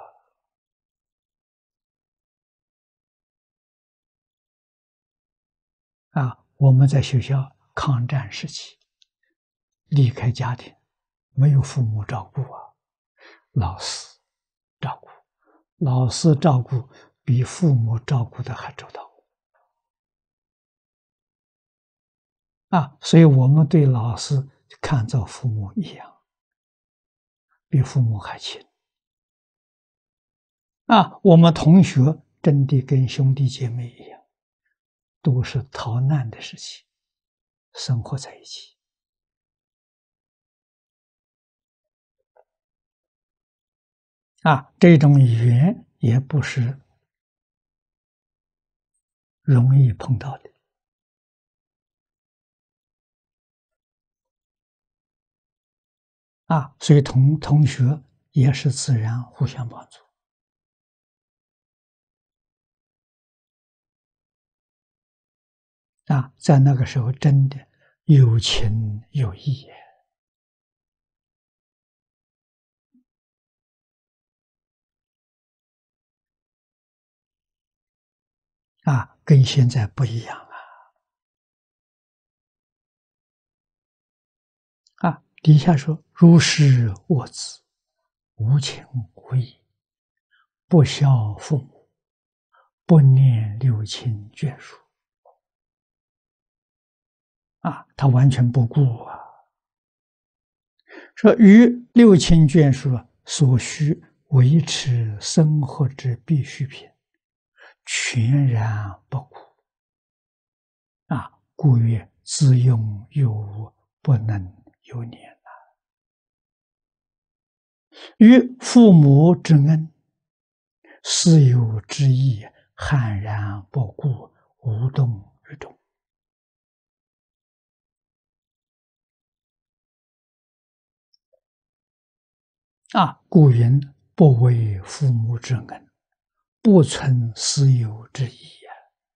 啊！啊，我们在学校抗战时期离开家庭，没有父母照顾啊，老师照顾，老师照顾比父母照顾的还周到啊！所以我们对老师看作父母一样，比父母还亲啊！我们同学真的跟兄弟姐妹一样，都是逃难的时期生活在一起啊！这种缘也不是容易碰到的啊！所以同同学也是自然互相帮助啊！在那个时候真的有情有义啊，跟现在不一样啊！啊，底下说：如是我子，无情无义，不孝父母，不念六亲眷属啊，他完全不顾啊！说于六亲眷属所需维持生活之必需品，全然不顾啊！故曰：自用有无，不能有念呐。于父母之恩，师友之义，悍然不顾，无动于衷啊！故云：不为父母之恩，不存师友之义呀！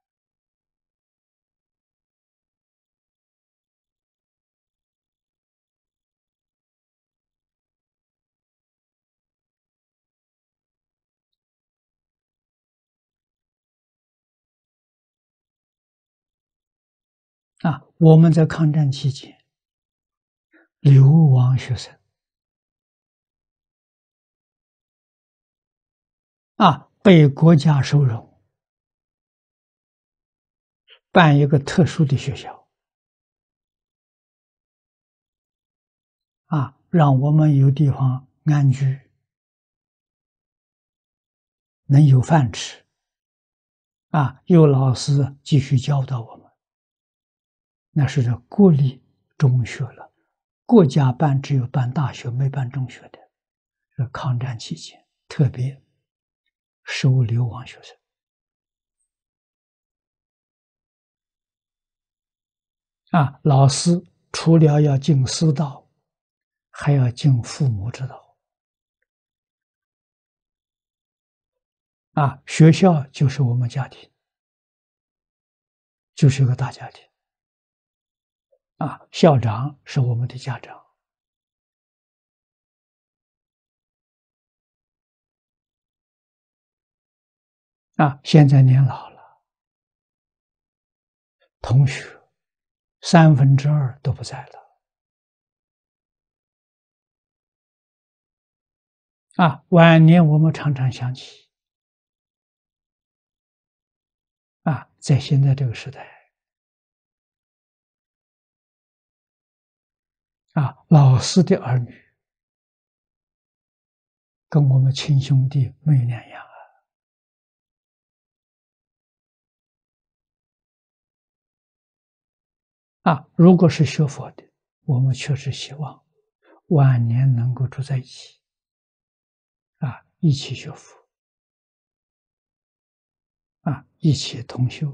啊，我们在抗战期间，流亡学生啊，被国家收容，办一个特殊的学校啊，让我们有地方安居， 能有饭吃，啊，有老师继续教导我们，那是这国立中学了。国家办只有办大学，没办中学的。这抗战期间特别收流亡学生。啊，老师除了要尽师道，还要尽父母之道。啊，学校就是我们家庭，就是个大家庭。啊，校长是我们的家长。啊，现在年老了，同学三分之二都不在了。啊，晚年我们常常想起，啊，在现在这个时代，啊，老师的儿女跟我们亲兄弟没有两样。啊，如果是学佛的，我们确实希望晚年能够住在一起，啊，一起学佛，啊，一起同修，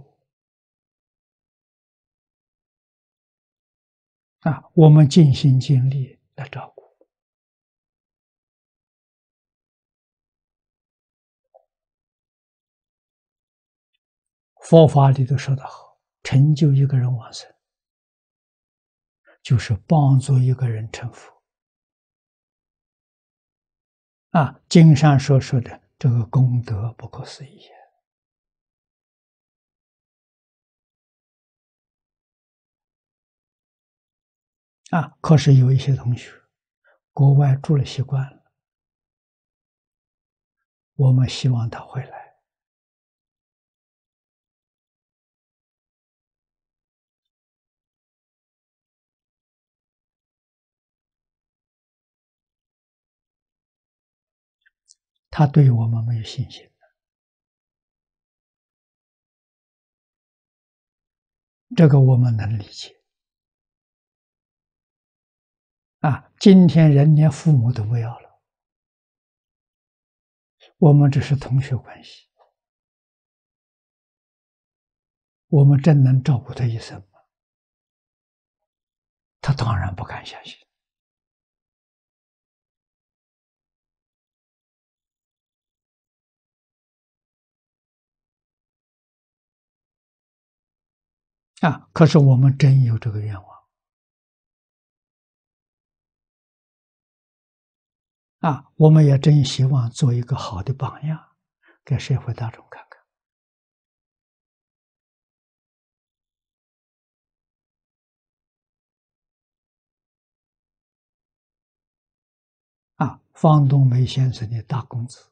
啊，我们尽心尽力来照顾。佛法里头说得好，成就一个人往生，就是帮助一个人成佛。啊，经上所说的这个功德不可思议。啊，可是有一些同学，国外住了习惯了，我们希望他回来。他对我们没有信心，这个我们能理解。啊，今天人连父母都不要了，我们只是同学关系，我们真能照顾他一生吗？他当然不敢相信。啊，可是我们真有这个愿望。啊，我们也真希望做一个好的榜样，给社会大众看看。啊，方东梅先生的大公子，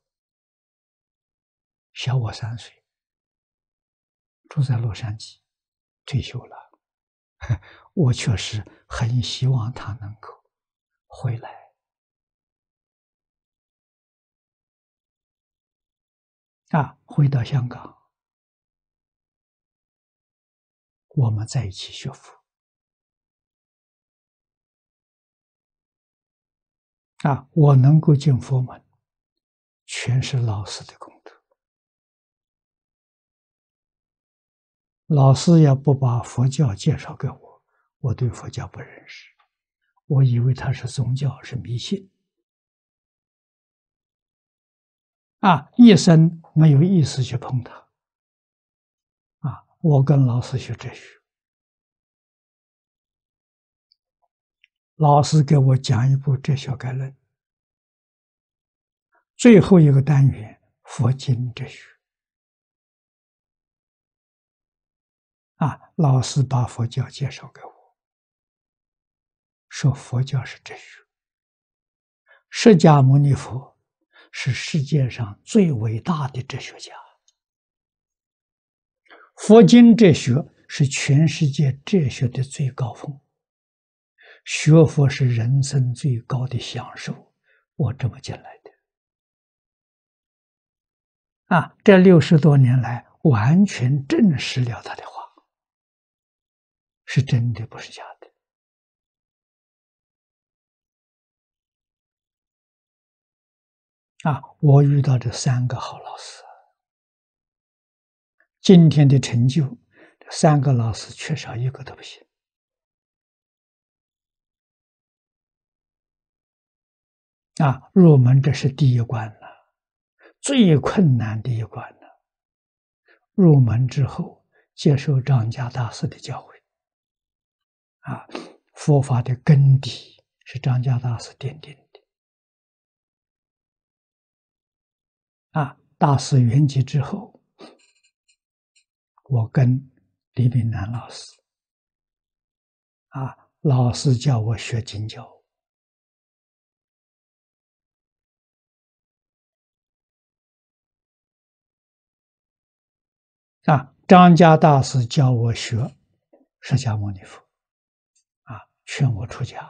小我三岁，住在洛杉矶，退休了。我确实很希望他能够回来。啊，回到香港，我们在一起学佛。啊，我能够进佛门，全是老师的功德。老师要不把佛教介绍给我，我对佛教不认识，我以为它是宗教，是迷信。啊，一生没有意思去碰它。啊，我跟老师学哲学，老师给我讲一部哲学概论，最后一个单元佛经哲学。啊，老师把佛教介绍给我，说佛教是哲学，释迦牟尼佛是世界上最伟大的哲学家，佛经哲学是全世界哲学的最高峰，学佛是人生最高的享受。我这么进来的。 啊，这六十多年来，完全证实了他的话是真的，不是假的。啊，我遇到这三个好老师，今天的成就，这三个老师缺少一个都不行。啊，入门这是第一关了，最困难的一关了。入门之后，接受张家大师的教诲，啊，佛法的根底是张家大师奠定的。啊，大师圆寂之后，我跟李炳南老师，啊，老师叫我学经教。啊，张家大师教我学释迦牟尼佛，啊，劝我出家，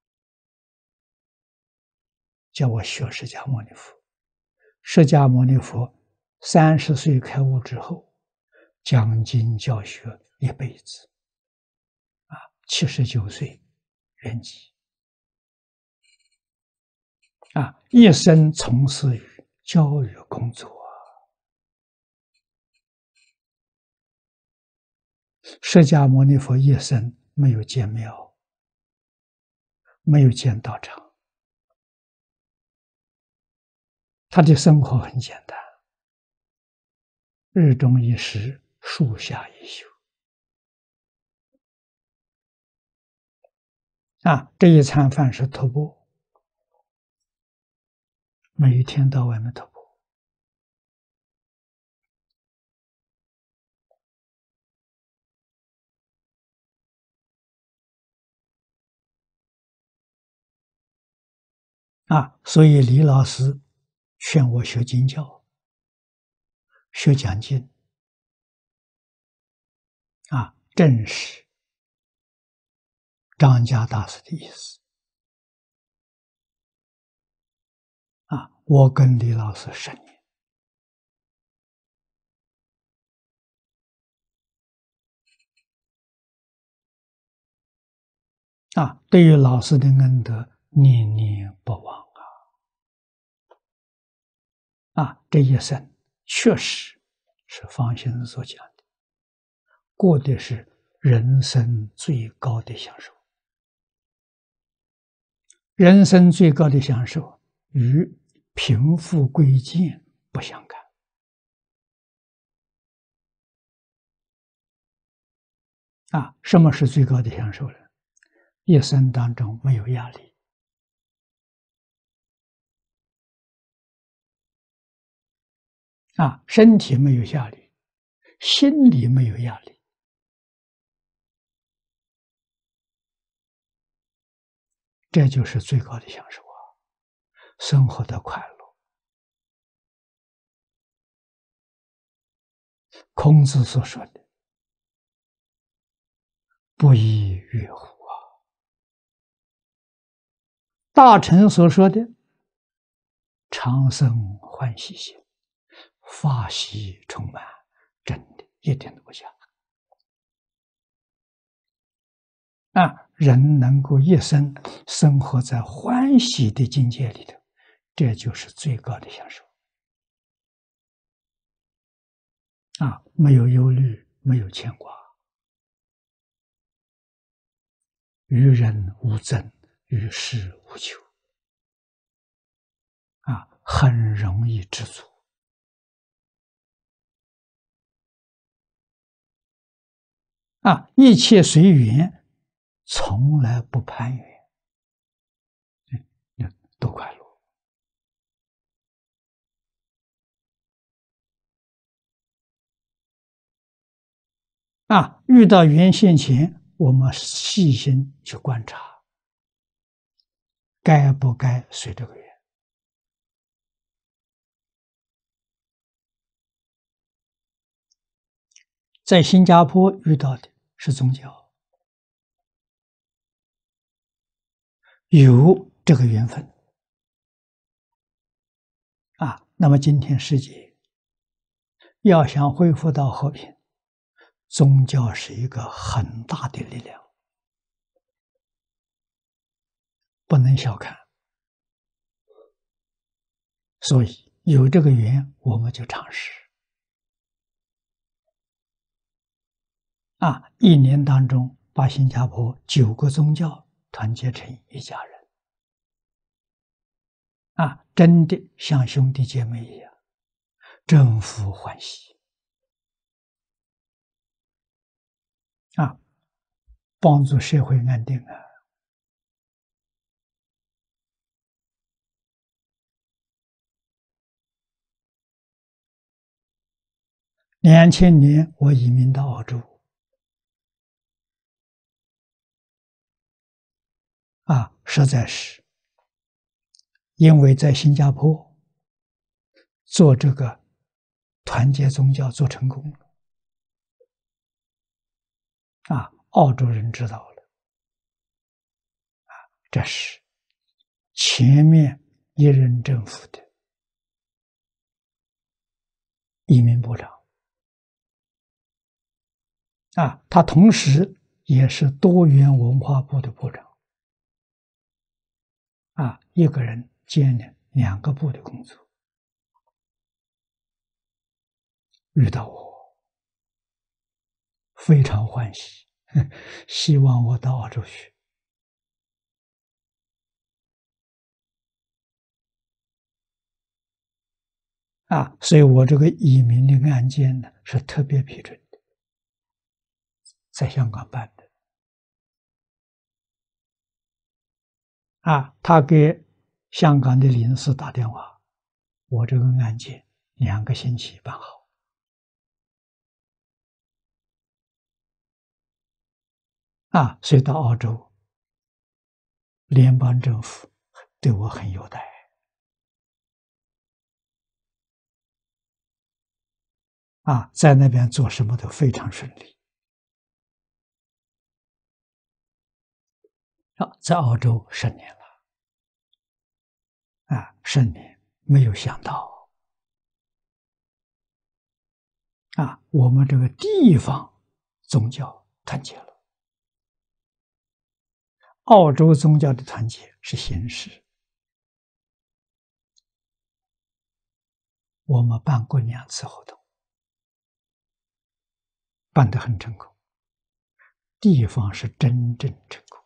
叫我学释迦牟尼佛。释迦牟尼佛三十岁开悟之后，讲经教学一辈子，啊，七十九岁圆寂，啊，一生从事于教育工作。释迦牟尼佛一生没有建庙，没有建道场，他的生活很简单，日中一食，树下一宿。啊，这一餐饭是托钵，每天到外面托钵。啊，所以李老师劝我学经教，学讲经，啊，正是张家大师的意思。啊，我跟李老师十年。啊，对于老师的恩德念念不忘啊！啊，这一生确实是方先生所讲的，过的是人生最高的享受。人生最高的享受与贫富贵贱不相干。啊，什么是最高的享受呢？一生当中没有压力。啊，身体没有压力，心里没有压力，这就是最高的享受啊！生活的快乐。孔子所说的“不亦乐乎”啊！大臣所说的“常生欢喜心，法喜充满”，真的一点都不假。啊，人能够一生生活在欢喜的境界里头，这就是最高的享受。啊，没有忧虑，没有牵挂，与人无争，与世无求。啊，很容易知足。啊，一切随缘，从来不攀缘，嗯，多快乐。啊，遇到缘现前，我们细心去观察，该不该随这个缘？在新加坡遇到的是宗教，有这个缘分。啊，那么今天世界要想恢复到和平，宗教是一个很大的力量，不能小看。所以有这个缘，我们就尝试。啊，一年当中把新加坡九个宗教团结成一家人，啊，真的像兄弟姐妹一样，政府欢喜，啊，帮助社会安定啊。两千年我移民到澳洲，啊，实在是因为在新加坡做这个团结宗教做成功了，啊，澳洲人知道了，啊，这是前面一任政府的移民部长，啊，他同时也是多元文化部的部长，啊，一个人兼了两个部的工作。遇到我，非常欢喜，希望我到澳洲去。啊，所以我这个移民的案件呢，是特别批准的，在香港办的。啊，他给香港的领事打电话，我这个案件两个星期办好。啊，所以到澳洲，联邦政府对我很优待。啊，在那边做什么都非常顺利。啊，在澳洲十年了。啊，十年没有想到，啊，我们这个地方宗教团结了。澳洲宗教的团结是形式，我们办过两次活动，办得很成功，地方是真正成功。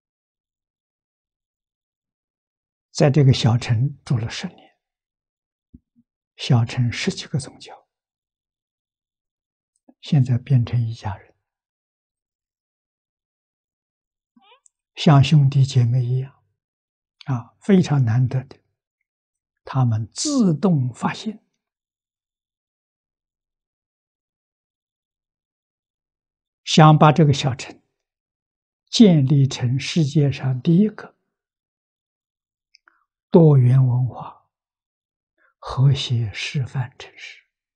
在这个小城住了十年，小城十几个宗教，现在变成一家人，像兄弟姐妹一样，啊，非常难得的，他们自动发现，想把这个小城建立成世界上第一个多元文化、和谐示范城市。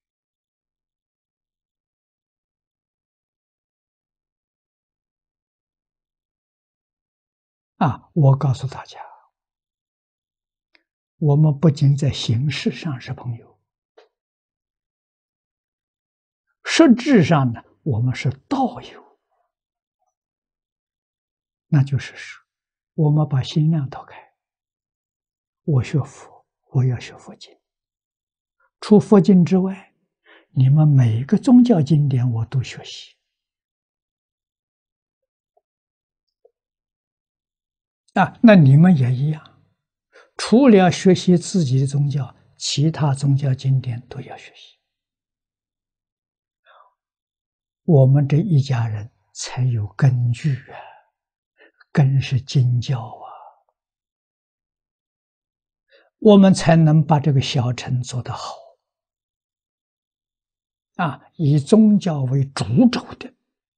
啊，我告诉大家，我们不仅在形式上是朋友，实质上呢，我们是道友。那就是说，我们把心量打开，我学佛，我要学佛经。除佛经之外，你们每一个宗教经典我都学习。啊，那你们也一样，除了学习自己的宗教，其他宗教经典都要学习。我们这一家人才有根据啊，根是经教啊，我们才能把这个小城做得好。啊，以宗教为主轴的，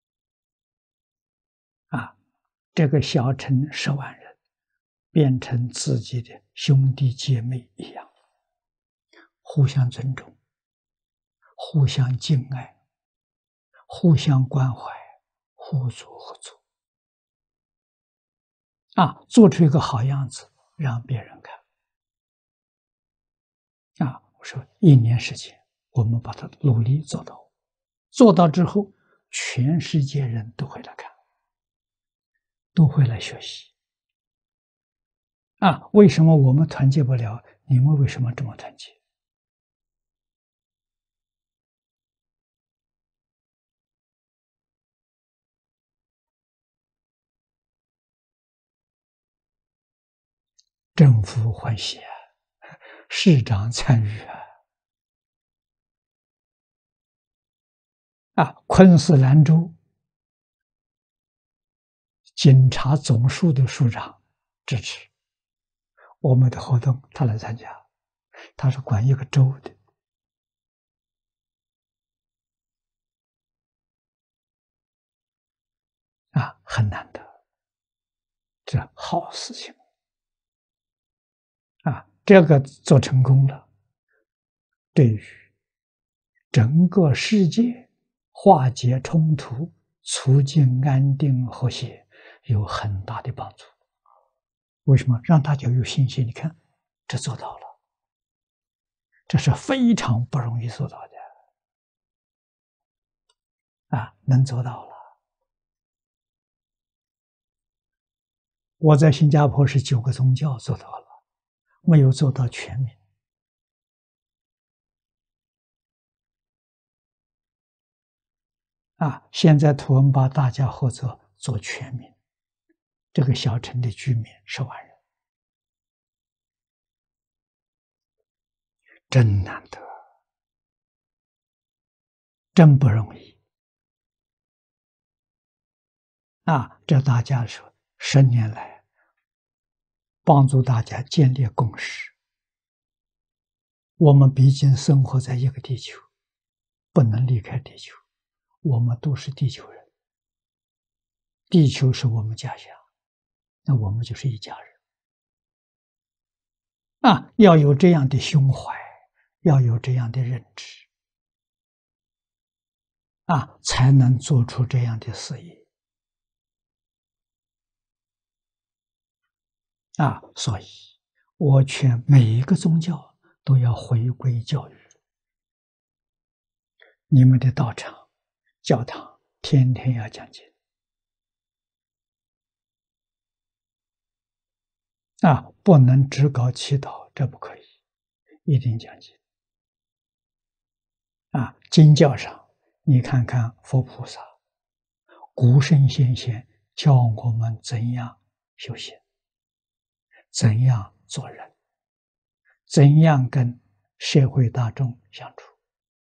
啊，这个小城十万人变成自己的兄弟姐妹一样，互相尊重，互相敬爱，互相关怀，互助合作，啊，做出一个好样子让别人看。啊，我说一年时间我们把它努力做到，做到之后，全世界人都会来看，都会来学习。啊，为什么我们团结不了？你们为什么这么团结？政府欢喜啊，市长参与啊，啊，昆士兰州警察总署的署长支持我们的活动，他来参加，他是管一个州的。啊，很难得，这好事情啊！这个做成功了，对于整个世界化解冲突、促进安定和谐有很大的帮助。为什么？让大家有信心。你看，这做到了，这是非常不容易做到的啊！能做到了。我在新加坡是九个宗教做到了，没有做到全民。啊，现在图文巴大家合作做全民，这个小城的居民十万人，真难得，真不容易。啊，这大家说，十年来帮助大家建立共识。我们毕竟生活在一个地球，不能离开地球，我们都是地球人，地球是我们家乡，那我们就是一家人。啊，要有这样的胸怀，要有这样的认知，啊，才能做出这样的事业。啊，所以我劝每一个宗教都要回归教育。你们的道场、教堂天天要讲经啊，不能只搞祈祷，这不可以，一定讲经啊。经教上，你看看佛菩萨、古圣先贤教我们怎样修行，怎样做人，怎样跟社会大众相处。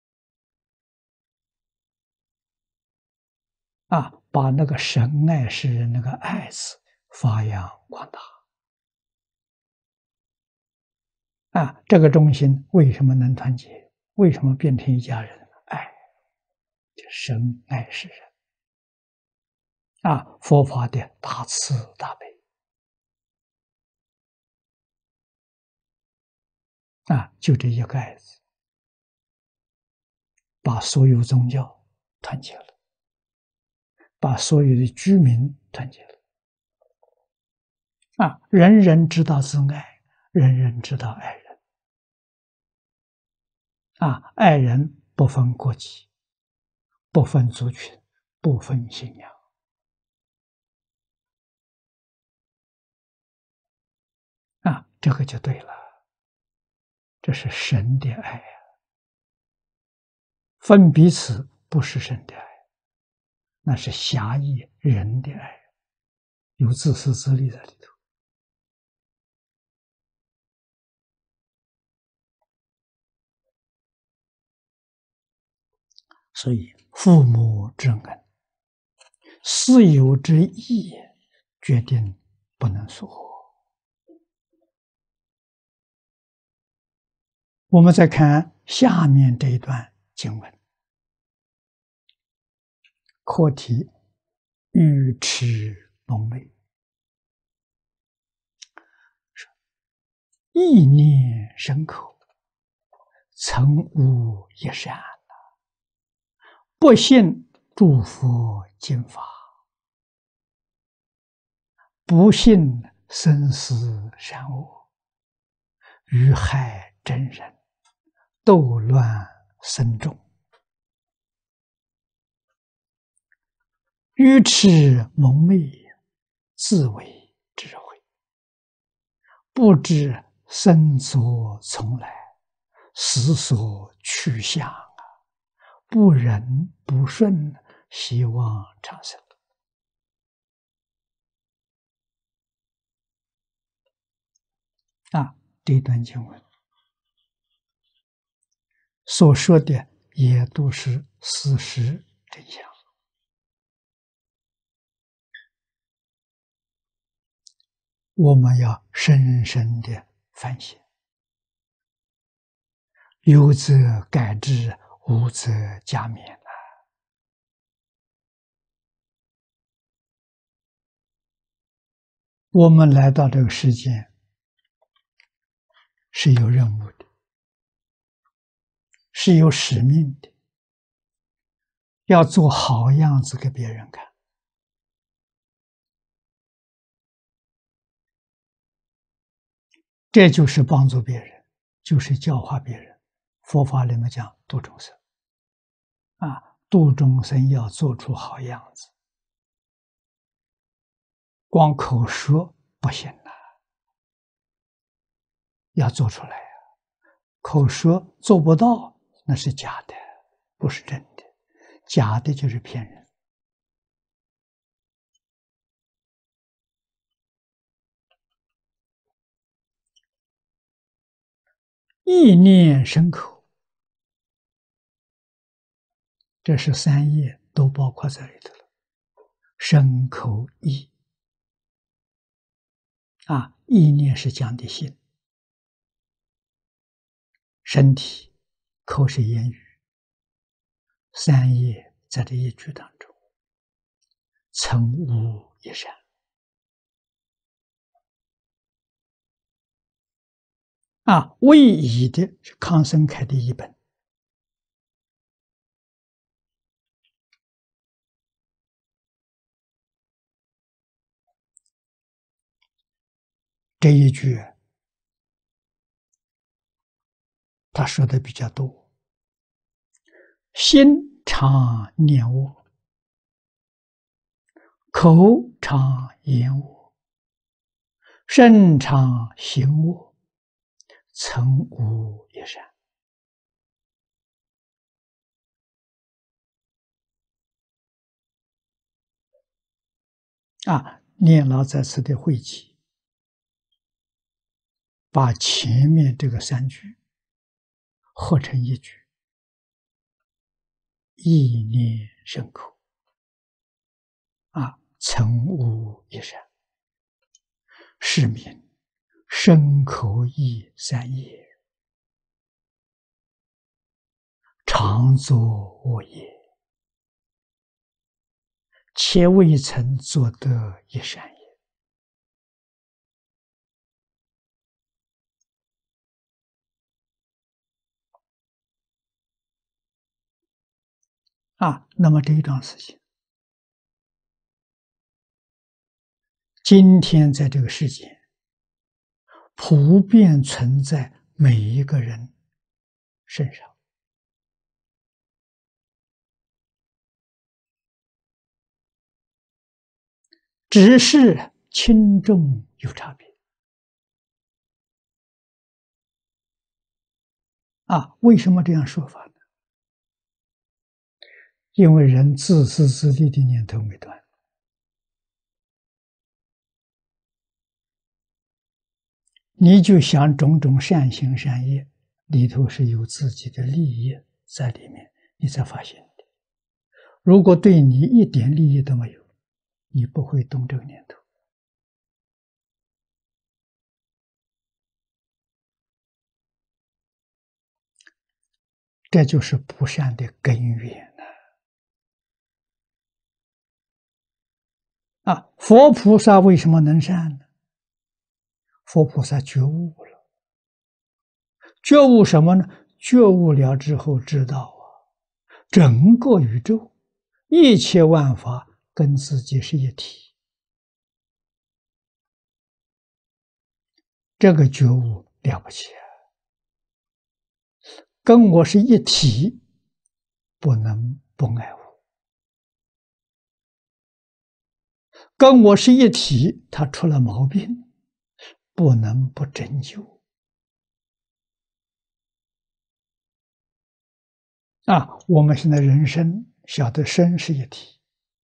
啊，把那个神爱世人那个爱字发扬光大。啊，这个中心为什么能团结？为什么变成一家人？爱，神爱世人。啊，佛法的大慈大悲。啊，就这一个爱字，把所有宗教团结了，把所有的居民团结了。啊，人人知道自爱，人人知道爱人。啊，爱人不分国籍，不分族群，不分信仰。啊，这个就对了，这是神的爱呀。分彼此不是神的爱，那是狭义人的爱，有自私自利在里头。所以父母之恩，师友之义，决定不能疏忽。我们再看下面这一段经文，课题愚痴蒙昧，意念深刻，曾无一善，不信诸佛经法，不信生死善恶，于害真人，斗乱僧众，愚痴蒙昧，自为智慧，不知生所从来，死所去向啊！不仁不顺，希望长生。啊，这段经文所说的也都是事实真相。我们要深深的反省，有则改之，无则加勉啊！我们来到这个世间是有任务的，是有使命的，要做好样子给别人看。这就是帮助别人，就是教化别人。佛法里面讲度众生啊，度众生要做出好样子，光口说不行啊，要做出来啊。口说做不到，那是假的，不是真的。假的就是骗人。意念生口，这是三业都包括在里头了。身口意啊，意念是讲的心，身体，口是言语，三业在这一句当中，曾无一善。啊，为义的是康生开的一本。这一句他说的比较多，心常念我，口常言我，身常行我，曾无一善。啊，念老在此的汇集，把前面这个三句合成一句：意念生口，啊，曾无一善，是名身口意三业，常作恶业，且未曾做得一善也。啊，那么这一桩事情，今天在这个世界普遍存在每一个人身上，只是轻重有差别。啊，为什么这样说法呢？因为人自私自利的念头没断，你就想种种善行善业，里头是有自己的利益在里面，你才发现的。如果对你一点利益都没有，你不会动这个念头。这就是不善的根源呢。啊，佛菩萨为什么能善呢？佛菩萨觉悟了，觉悟什么呢？觉悟了之后知道啊，整个宇宙一切万法跟自己是一体，这个觉悟了不起啊！ 跟我是一体，不能不爱护；跟我是一体，他出了毛病，不能不拯救。啊，我们现在人生晓得身是一体，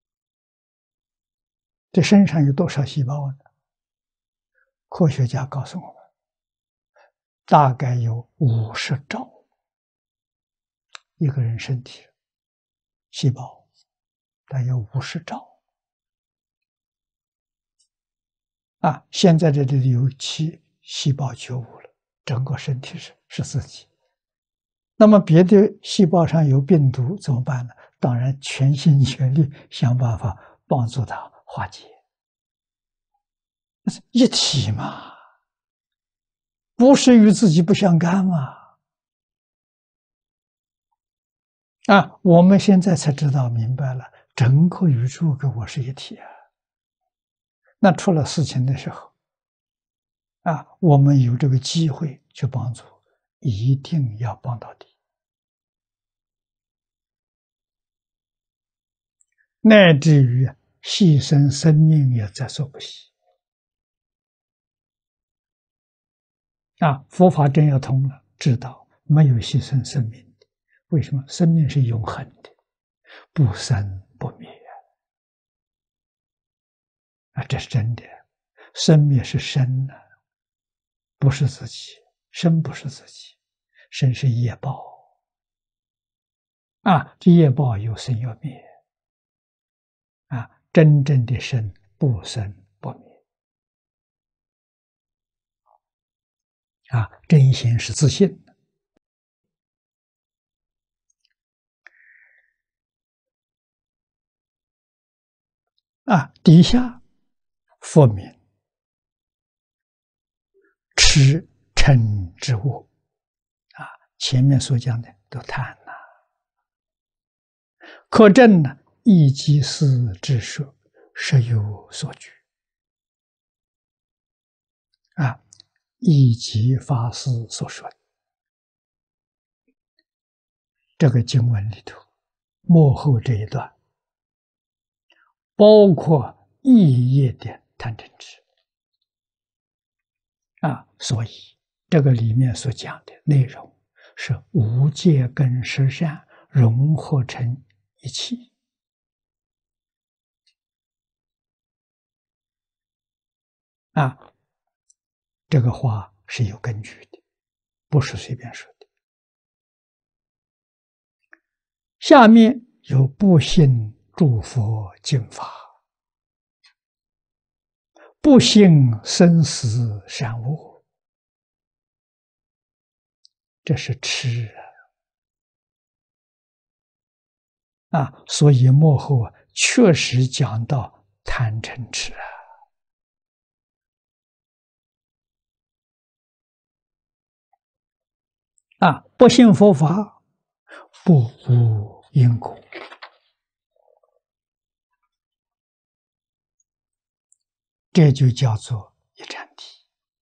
这身上有多少细胞呢？科学家告诉我们，大概有五十兆。一个人身体细胞大约五十兆啊！现在这里有七细胞觉悟了，整个身体是是自己。那么别的细胞上有病毒怎么办呢？当然全心全力想办法帮助它化解。一体嘛，不是与自己不相干嘛？啊，我们现在才知道明白了，整个宇宙跟我是一体啊。那出了事情的时候，啊，我们有这个机会去帮助，一定要帮到底，乃至于牺牲生命也在所不惜。啊，佛法真要通了，知道没有牺牲生命的，为什么？生命是永恒的，不生不灭啊，这是真的。生灭是生的，不是自己，生不是自己，生是业报啊，这业报有生有灭啊，真正的生不生不灭啊，真心是自信的啊。底下佛名痴嗔之物啊，前面所讲的都谈了。可证呢，一即是之说，实有所据啊。一即法师所说的这个经文里头，幕后这一段，包括异业的贪嗔痴啊，所以这个里面所讲的内容是无戒跟十善融合成一气啊，这个话是有根据的，不是随便说的。下面有不信诸佛经法，不信生死善恶，这是痴啊！啊，所以幕后啊，确实讲到贪嗔痴啊。啊，不信佛法，不无因果。这就叫做一禅体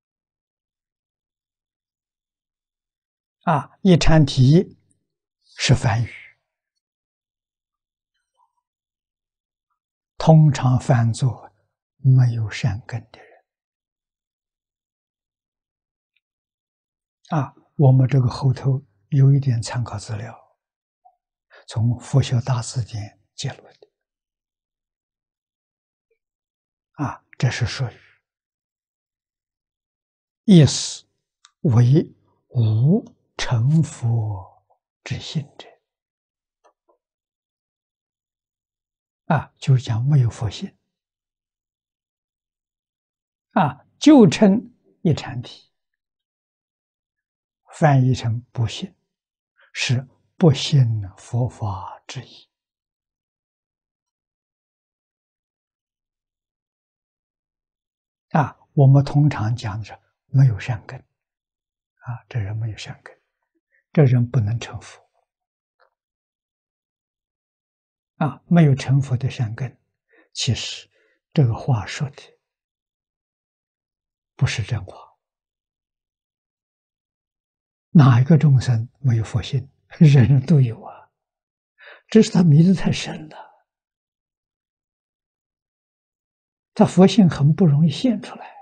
啊！一禅体是梵语，通常翻作没有善根的人啊。我们这个后头有一点参考资料，从佛学大字典揭露的啊，这是属于意思为无成佛之信者啊，就是讲没有佛性啊，就称一禅体，翻译成不信，是不信佛法之意啊。我们通常讲的是没有善根啊，这人没有善根，这人不能成佛啊，没有成佛的善根。其实这个话说的不是真话哪一个众生没有佛性？人人都有啊，只是他迷得太深了，他佛性很不容易现出来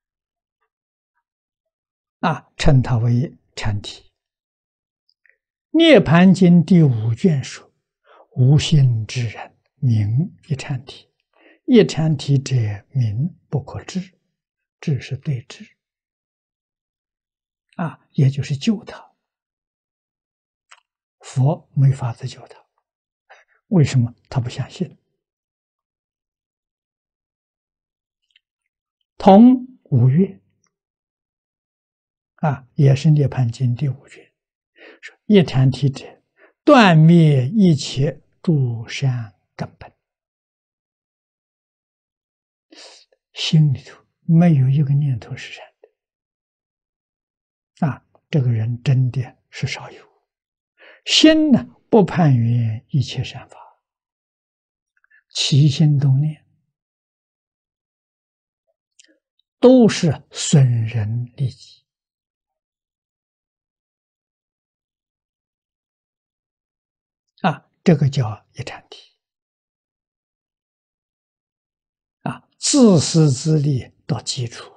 啊，称它为禅体。涅盘经第五卷说：“无心之人，名一禅体。一禅体者，名不可治。治是对治啊，也就是救他。佛没法子救他，为什么？他不相信。同五岳啊，也是涅盘经第五卷说：一禅体者，断灭一切诸善根本。心里头没有一个念头是善的啊，这个人真的是少有。心呢，不攀缘一切善法，起心动念都是损人利己啊，这个叫一禅体啊，自私自利到基础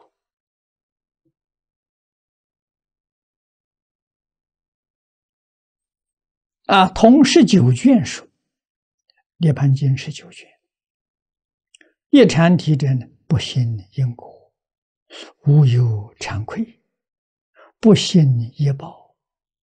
啊。同十九卷说，涅盘经十九卷，一禅体者呢，不信因果，无有惭愧，不信业报，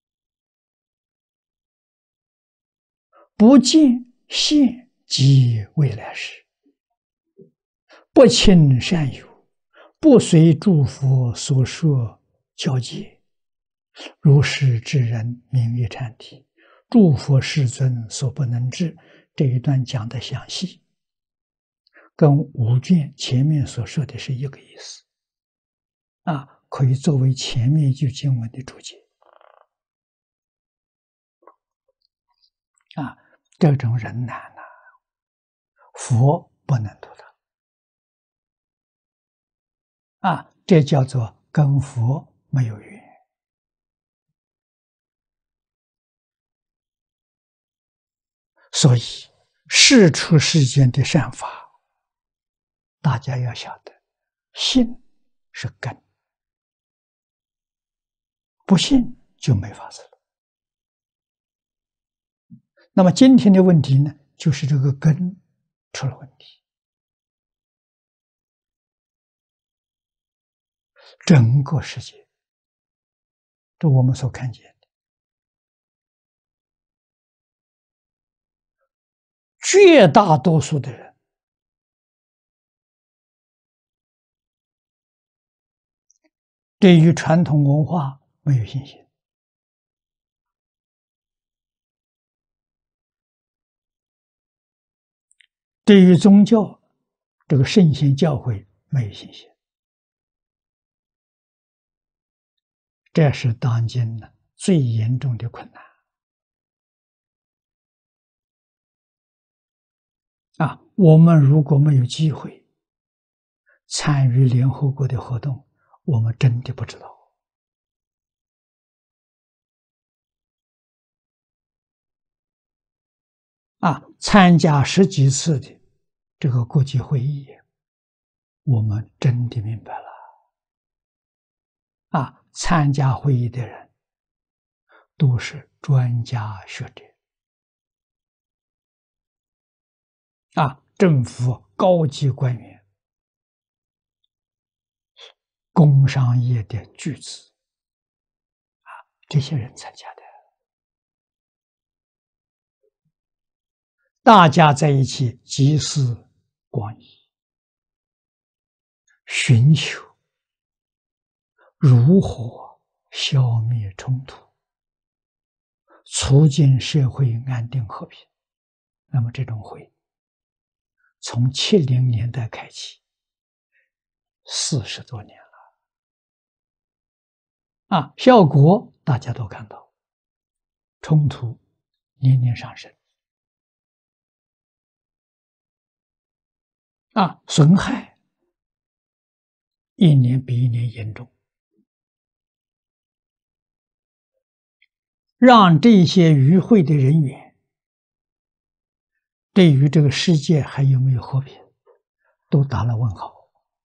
不见现及未来世，不轻善友，不随诸佛所说教诫，如是之人，名一禅体。诸佛世尊所不能治。这一段讲的详细，跟五卷前面所说的是一个意思啊，可以作为前面一句经文的注解啊。这种人难啊，佛不能度他啊，这叫做跟佛没有缘。所以世出世间的善法，大家要晓得，信是根，不信就没法子了。那么今天的问题呢，就是这个根出了问题。整个世界，这我们所看见的，绝大多数的人对于传统文化没有信心，对于宗教这个圣贤教诲没有信心，这是当今呢最严重的困难啊！我们如果没有机会参与联合国的活动，我们真的不知道啊！参加十几次的这个国际会议，我们真的明白了啊！参加会议的人都是专家学者啊，政府高级官员，工商业的巨子啊，这些人参加的，大家在一起集思广益，寻求如何消灭冲突，促进社会安定和平。那么这种会从七零年代开启，四十多年了啊，效果大家都看到，冲突年年上升啊，损害一年比一年严重让这些与会的人员对于这个世界还有没有和平，都打了问号，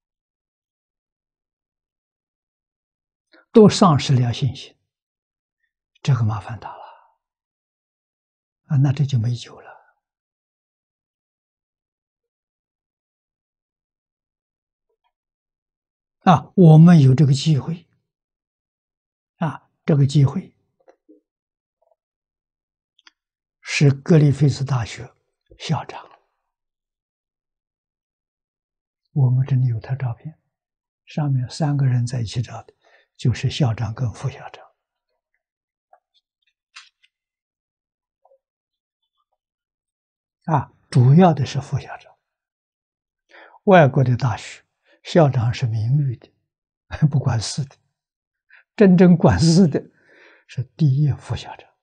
都丧失了信心，这个麻烦大了啊，那这就没救了。啊，我们有这个机会，啊，这个机会是格里菲斯大学校长，我们这里有他照片，上面三个人在一起照的，就是校长跟副校长。啊，主要的是副校长。外国的大学校长是名誉的，不管事的，真正管事的是第一副校长。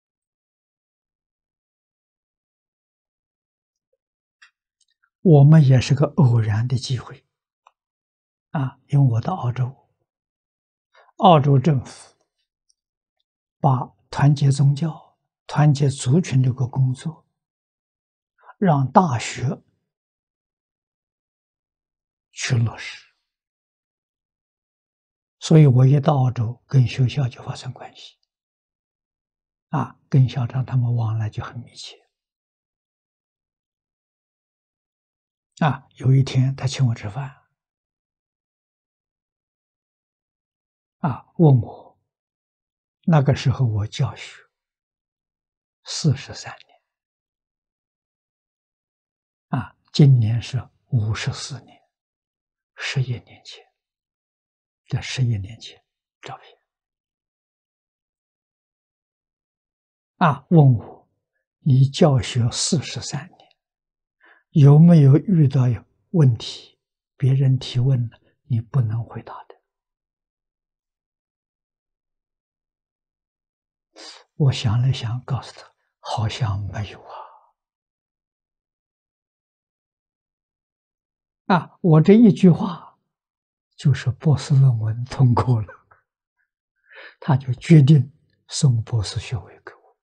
我们也是个偶然的机会啊，因为我到澳洲，澳洲政府把团结宗教、团结族群这个工作，让大学去落实，所以我一到澳洲，跟学校就发生关系，啊，跟校长他们往来就很密切。啊，有一天他请我吃饭，啊，问我，那个时候我教学四十三年，啊，今年是五十四年，十一年前，这十一年前照片，啊，问我，你教学四十三年，有没有遇到有问题？别人提问了，你不能回答的。我想了想，告诉他，好像没有啊。啊，我这一句话，就是博士论文通过了，他就决定送博士学位给我。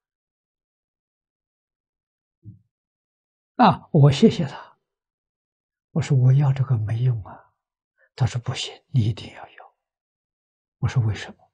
啊，我谢谢他，我说我要这个没用啊，他说不行，你一定要有。我说为什么？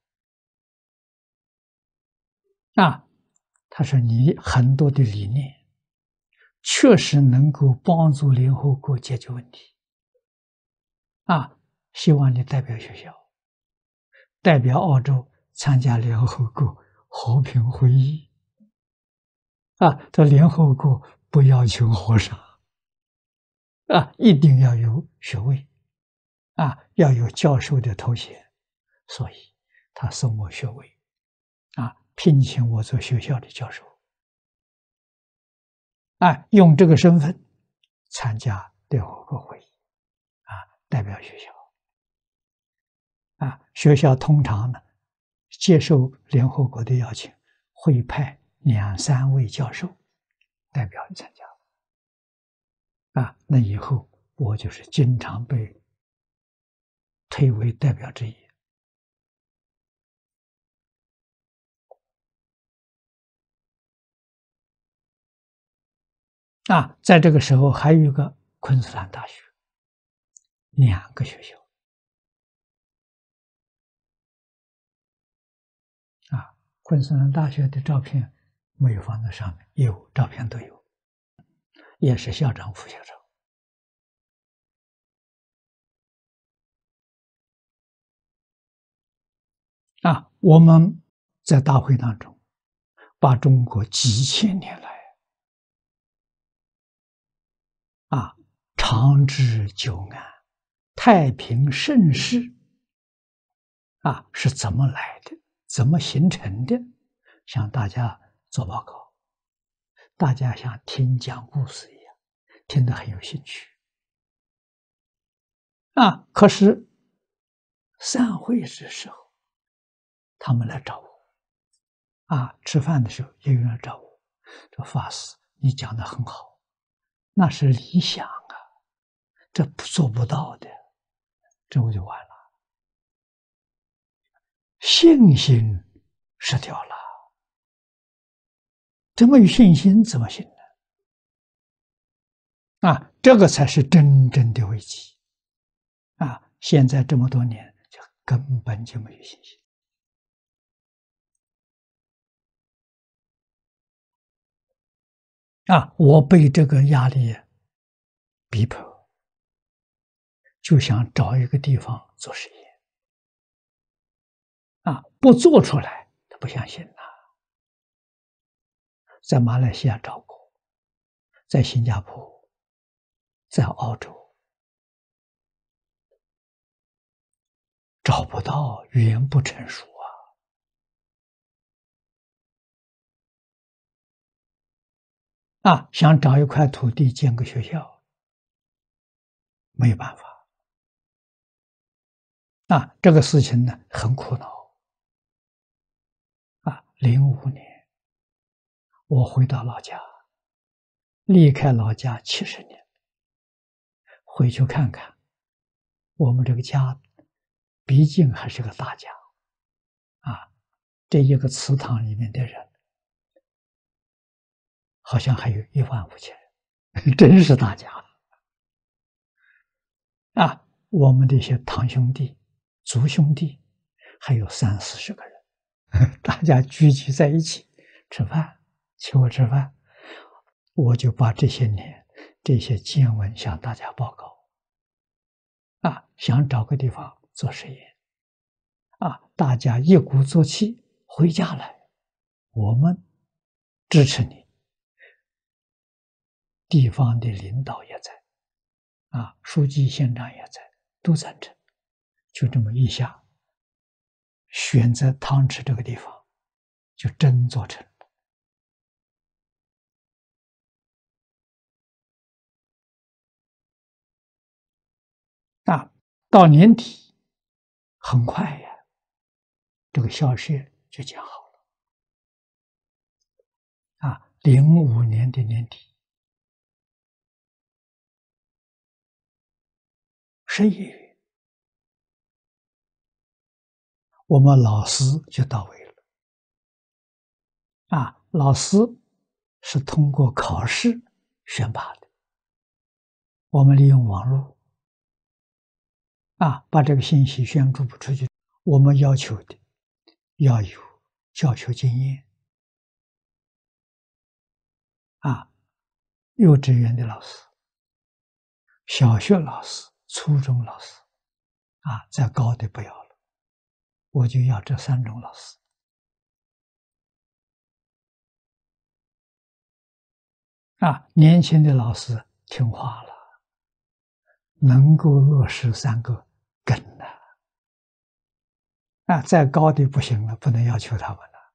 啊，他说你很多的理念确实能够帮助联合国解决问题，啊，希望你代表学校，代表澳洲参加联合国和平会议。啊，在联合国不要求和尚，啊，一定要有学位，啊，要有教授的头衔，所以他送我学位，啊，聘请我做学校的教授，啊，用这个身份参加联合国会议，啊，代表学校，啊，学校通常呢接受联合国的邀请，会派两三位教授代表参加，啊，那以后我就是经常被推为代表之一。啊，在这个时候还有一个昆士兰大学，两个学校。啊，昆士兰大学的照片没有放在上面，有照片都有，也是校长、副校长。啊，我们在大会当中，把中国几千年来啊长治久安、太平盛世啊是怎么来的，怎么形成的，向大家做报告，大家像听讲故事一样，听得很有兴趣。啊，可是散会之时候，他们来找我，啊，吃饭的时候也有人找我，说法师，你讲的很好，那是理想啊，这做不到的，这我就完了，信心失掉了。 这么有信心怎么行呢？啊，这个才是真正的危机。啊，现在这么多年，就根本就没有信心。啊，我被这个压力逼迫，就想找一个地方做实验。啊，不做出来，他不相信呐。在马来西亚找过，在新加坡，在澳洲，找不到，语言不成熟啊！啊，想找一块土地建个学校，没有办法。啊，这个事情呢，很苦恼。啊，零五年，我回到老家，离开老家七十年，回去看看，我们这个家，毕竟还是个大家。啊，这一个祠堂里面的人，好像还有一万五千人，真是大家。啊，我们的一些堂兄弟、族兄弟，还有三四十个人，大家聚集在一起吃饭，请我吃饭，我就把这些年这些见闻向大家报告。啊，想找个地方做实验。啊，大家一鼓作气回家来，我们支持你，地方的领导也在，啊，书记、县长也在，都赞成。就这么一下，选择汤池这个地方，就真做成了。啊，到年底，很快呀，这个校舍就建好了。啊，零五年的年底，十一月，我们老师就到位了。啊，老师是通过考试选拔的，我们利用网络，啊，把这个信息宣布出去。我们要求的要有教学经验，啊，幼稚园的老师、小学老师、初中老师，啊，再高的不要了，我就要这三种老师。啊，年轻的老师听话了，能够落实三个根了。啊，再高的不行了，不能要求他们了。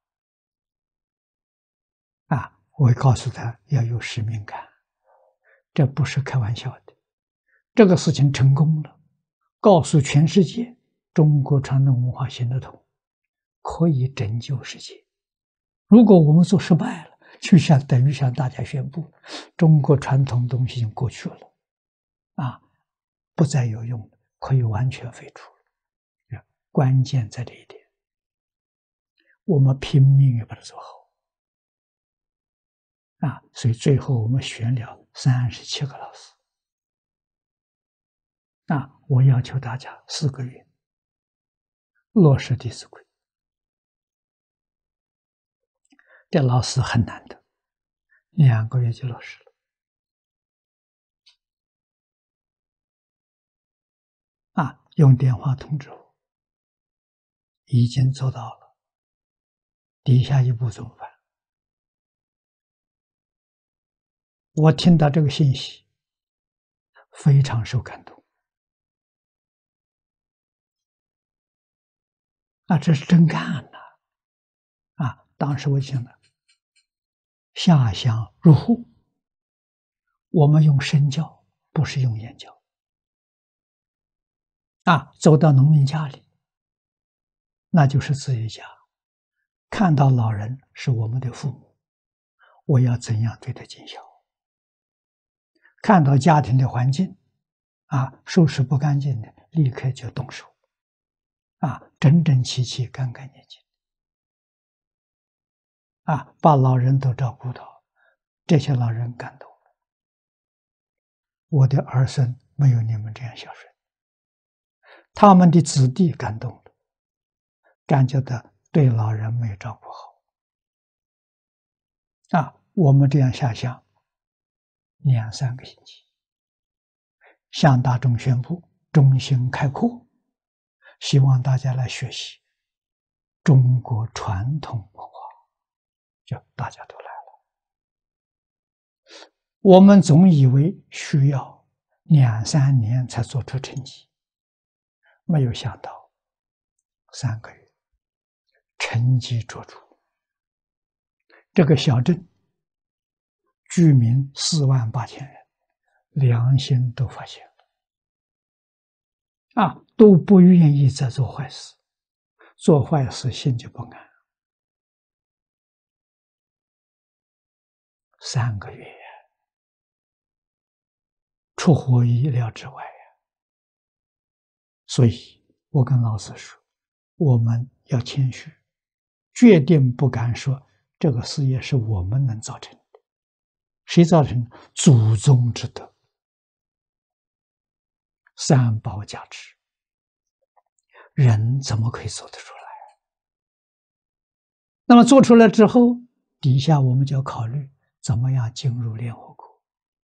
啊，我告诉他要有使命感，这不是开玩笑的。这个事情成功了，告诉全世界，中国传统文化行得通，可以拯救世界。如果我们做失败了，就像等于向大家宣布，中国传统东西已经过去了，啊，不再有用，可以完全废除。关键在这一点，我们拼命要把它做好。啊，所以最后我们选了三十七个老师。啊，我要求大家四个月落实《弟子规》。这老师很难的，两个月就落实了。啊，用电话通知我，已经做到了。底下一步怎么办？我听到这个信息，非常受感动。啊，这是真干了！啊，当时我想了，下乡入户，我们用身教，不是用言教。啊，走到农民家里，那就是自己家，看到老人是我们的父母，我要怎样对他尽孝？看到家庭的环境，啊，收拾不干净的，立刻就动手，啊，整整齐齐、干干净净。 啊，把老人都照顾到，这些老人感动了。我的儿孙没有你们这样孝顺，他们的子弟感动了，感觉到对老人没有照顾好。啊，我们这样下乡两三个星期，向大众宣布中心开课，希望大家来学习中国传统文化，就大家都来了。我们总以为需要两三年才做出成绩，没有想到三个月成绩卓著。这个小镇居民四万八千人，良心都发现了，啊，都不愿意再做坏事，做坏事心就不安。三个月出乎意料之外呀！所以我跟老师说，我们要谦虚，决定不敢说这个事业是我们能造成的。谁造成？祖宗之德，三宝加持，人怎么可以做得出来？那么做出来之后，底下我们就要考虑怎么样进入联合国。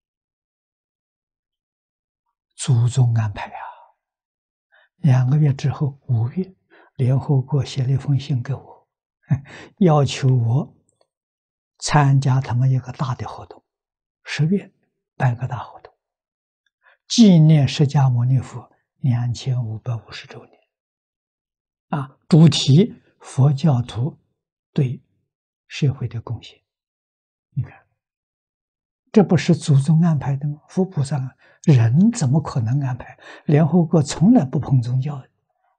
祖宗安排啊，两个月之后，五月，联合国写了一封信给我，要求我参加他们一个大的活动。十月办个大活动，纪念释迦牟尼佛两千五百五十周年。啊，主题佛教徒对社会的贡献。你看，这不是祖宗安排的吗？佛菩萨人怎么可能安排？联合国从来不碰宗教的。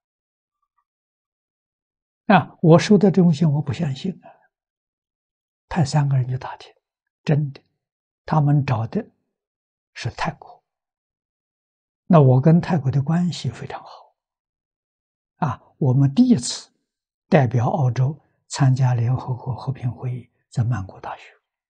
啊，我收到这封信，我不相信啊。派三个人去打听，真的。他们找的是泰国，那我跟泰国的关系非常好，啊，我们第一次代表澳洲参加联合国和平会议，在曼谷大学，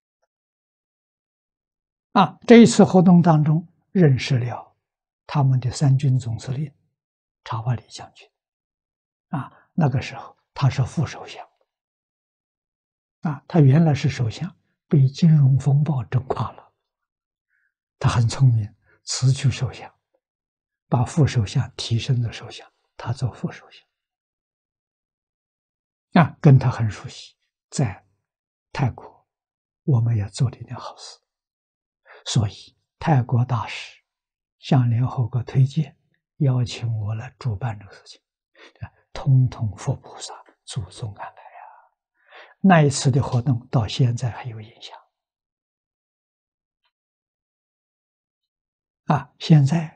啊，这一次活动当中认识了他们的三军总司令查瓦里将军，啊，那个时候他是副首相，啊，他原来是首相。被金融风暴震垮了，他很聪明，辞去首相，把副首相提升到首相，他做副首相，啊，跟他很熟悉，在泰国我们也做了一点好事，所以泰国大使向联合国推荐，邀请我来主办这个事情，通通佛菩萨祖宗安排。那一次的活动到现在还有印象啊！现在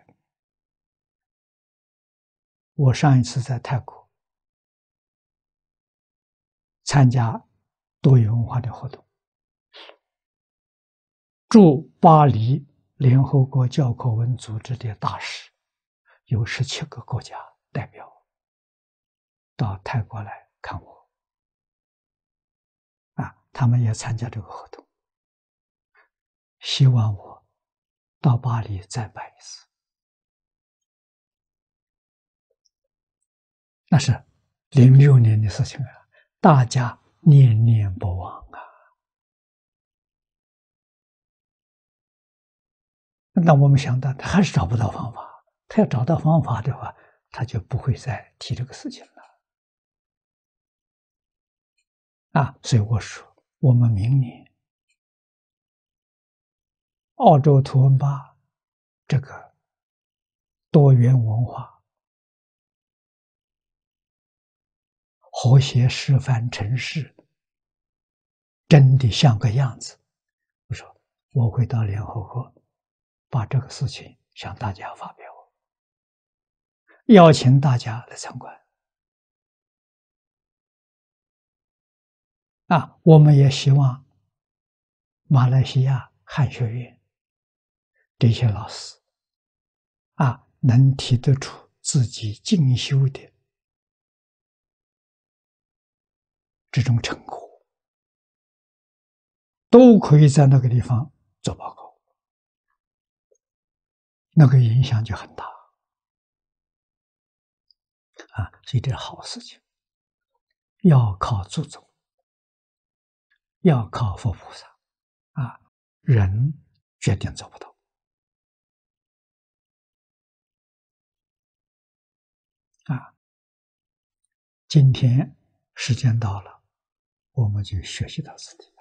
我上一次在泰国参加多元文化的活动，驻巴黎联合国教科文组织的大使有十七个国家代表到泰国来看我。啊，他们也参加这个活动，希望我到巴黎再办一次。那是零六年的事情啊，大家念念不忘啊。那我们想到他还是找不到方法，他要找到方法的话，他就不会再提这个事情了。啊，所以我说，我们明年澳洲图文巴这个多元文化和谐示范城市真的像个样子。我说我会到联合国把这个事情向大家发表，邀请大家来参观。啊，我们也希望马来西亚汉学院这些老师啊，能提得出自己进修的这种成果。 都可以在那个地方做报告，那个影响就很大啊！所以这是好事情，要靠祖宗，要靠佛菩萨啊，人决定做不到啊。今天时间到了，我们就学习到此地。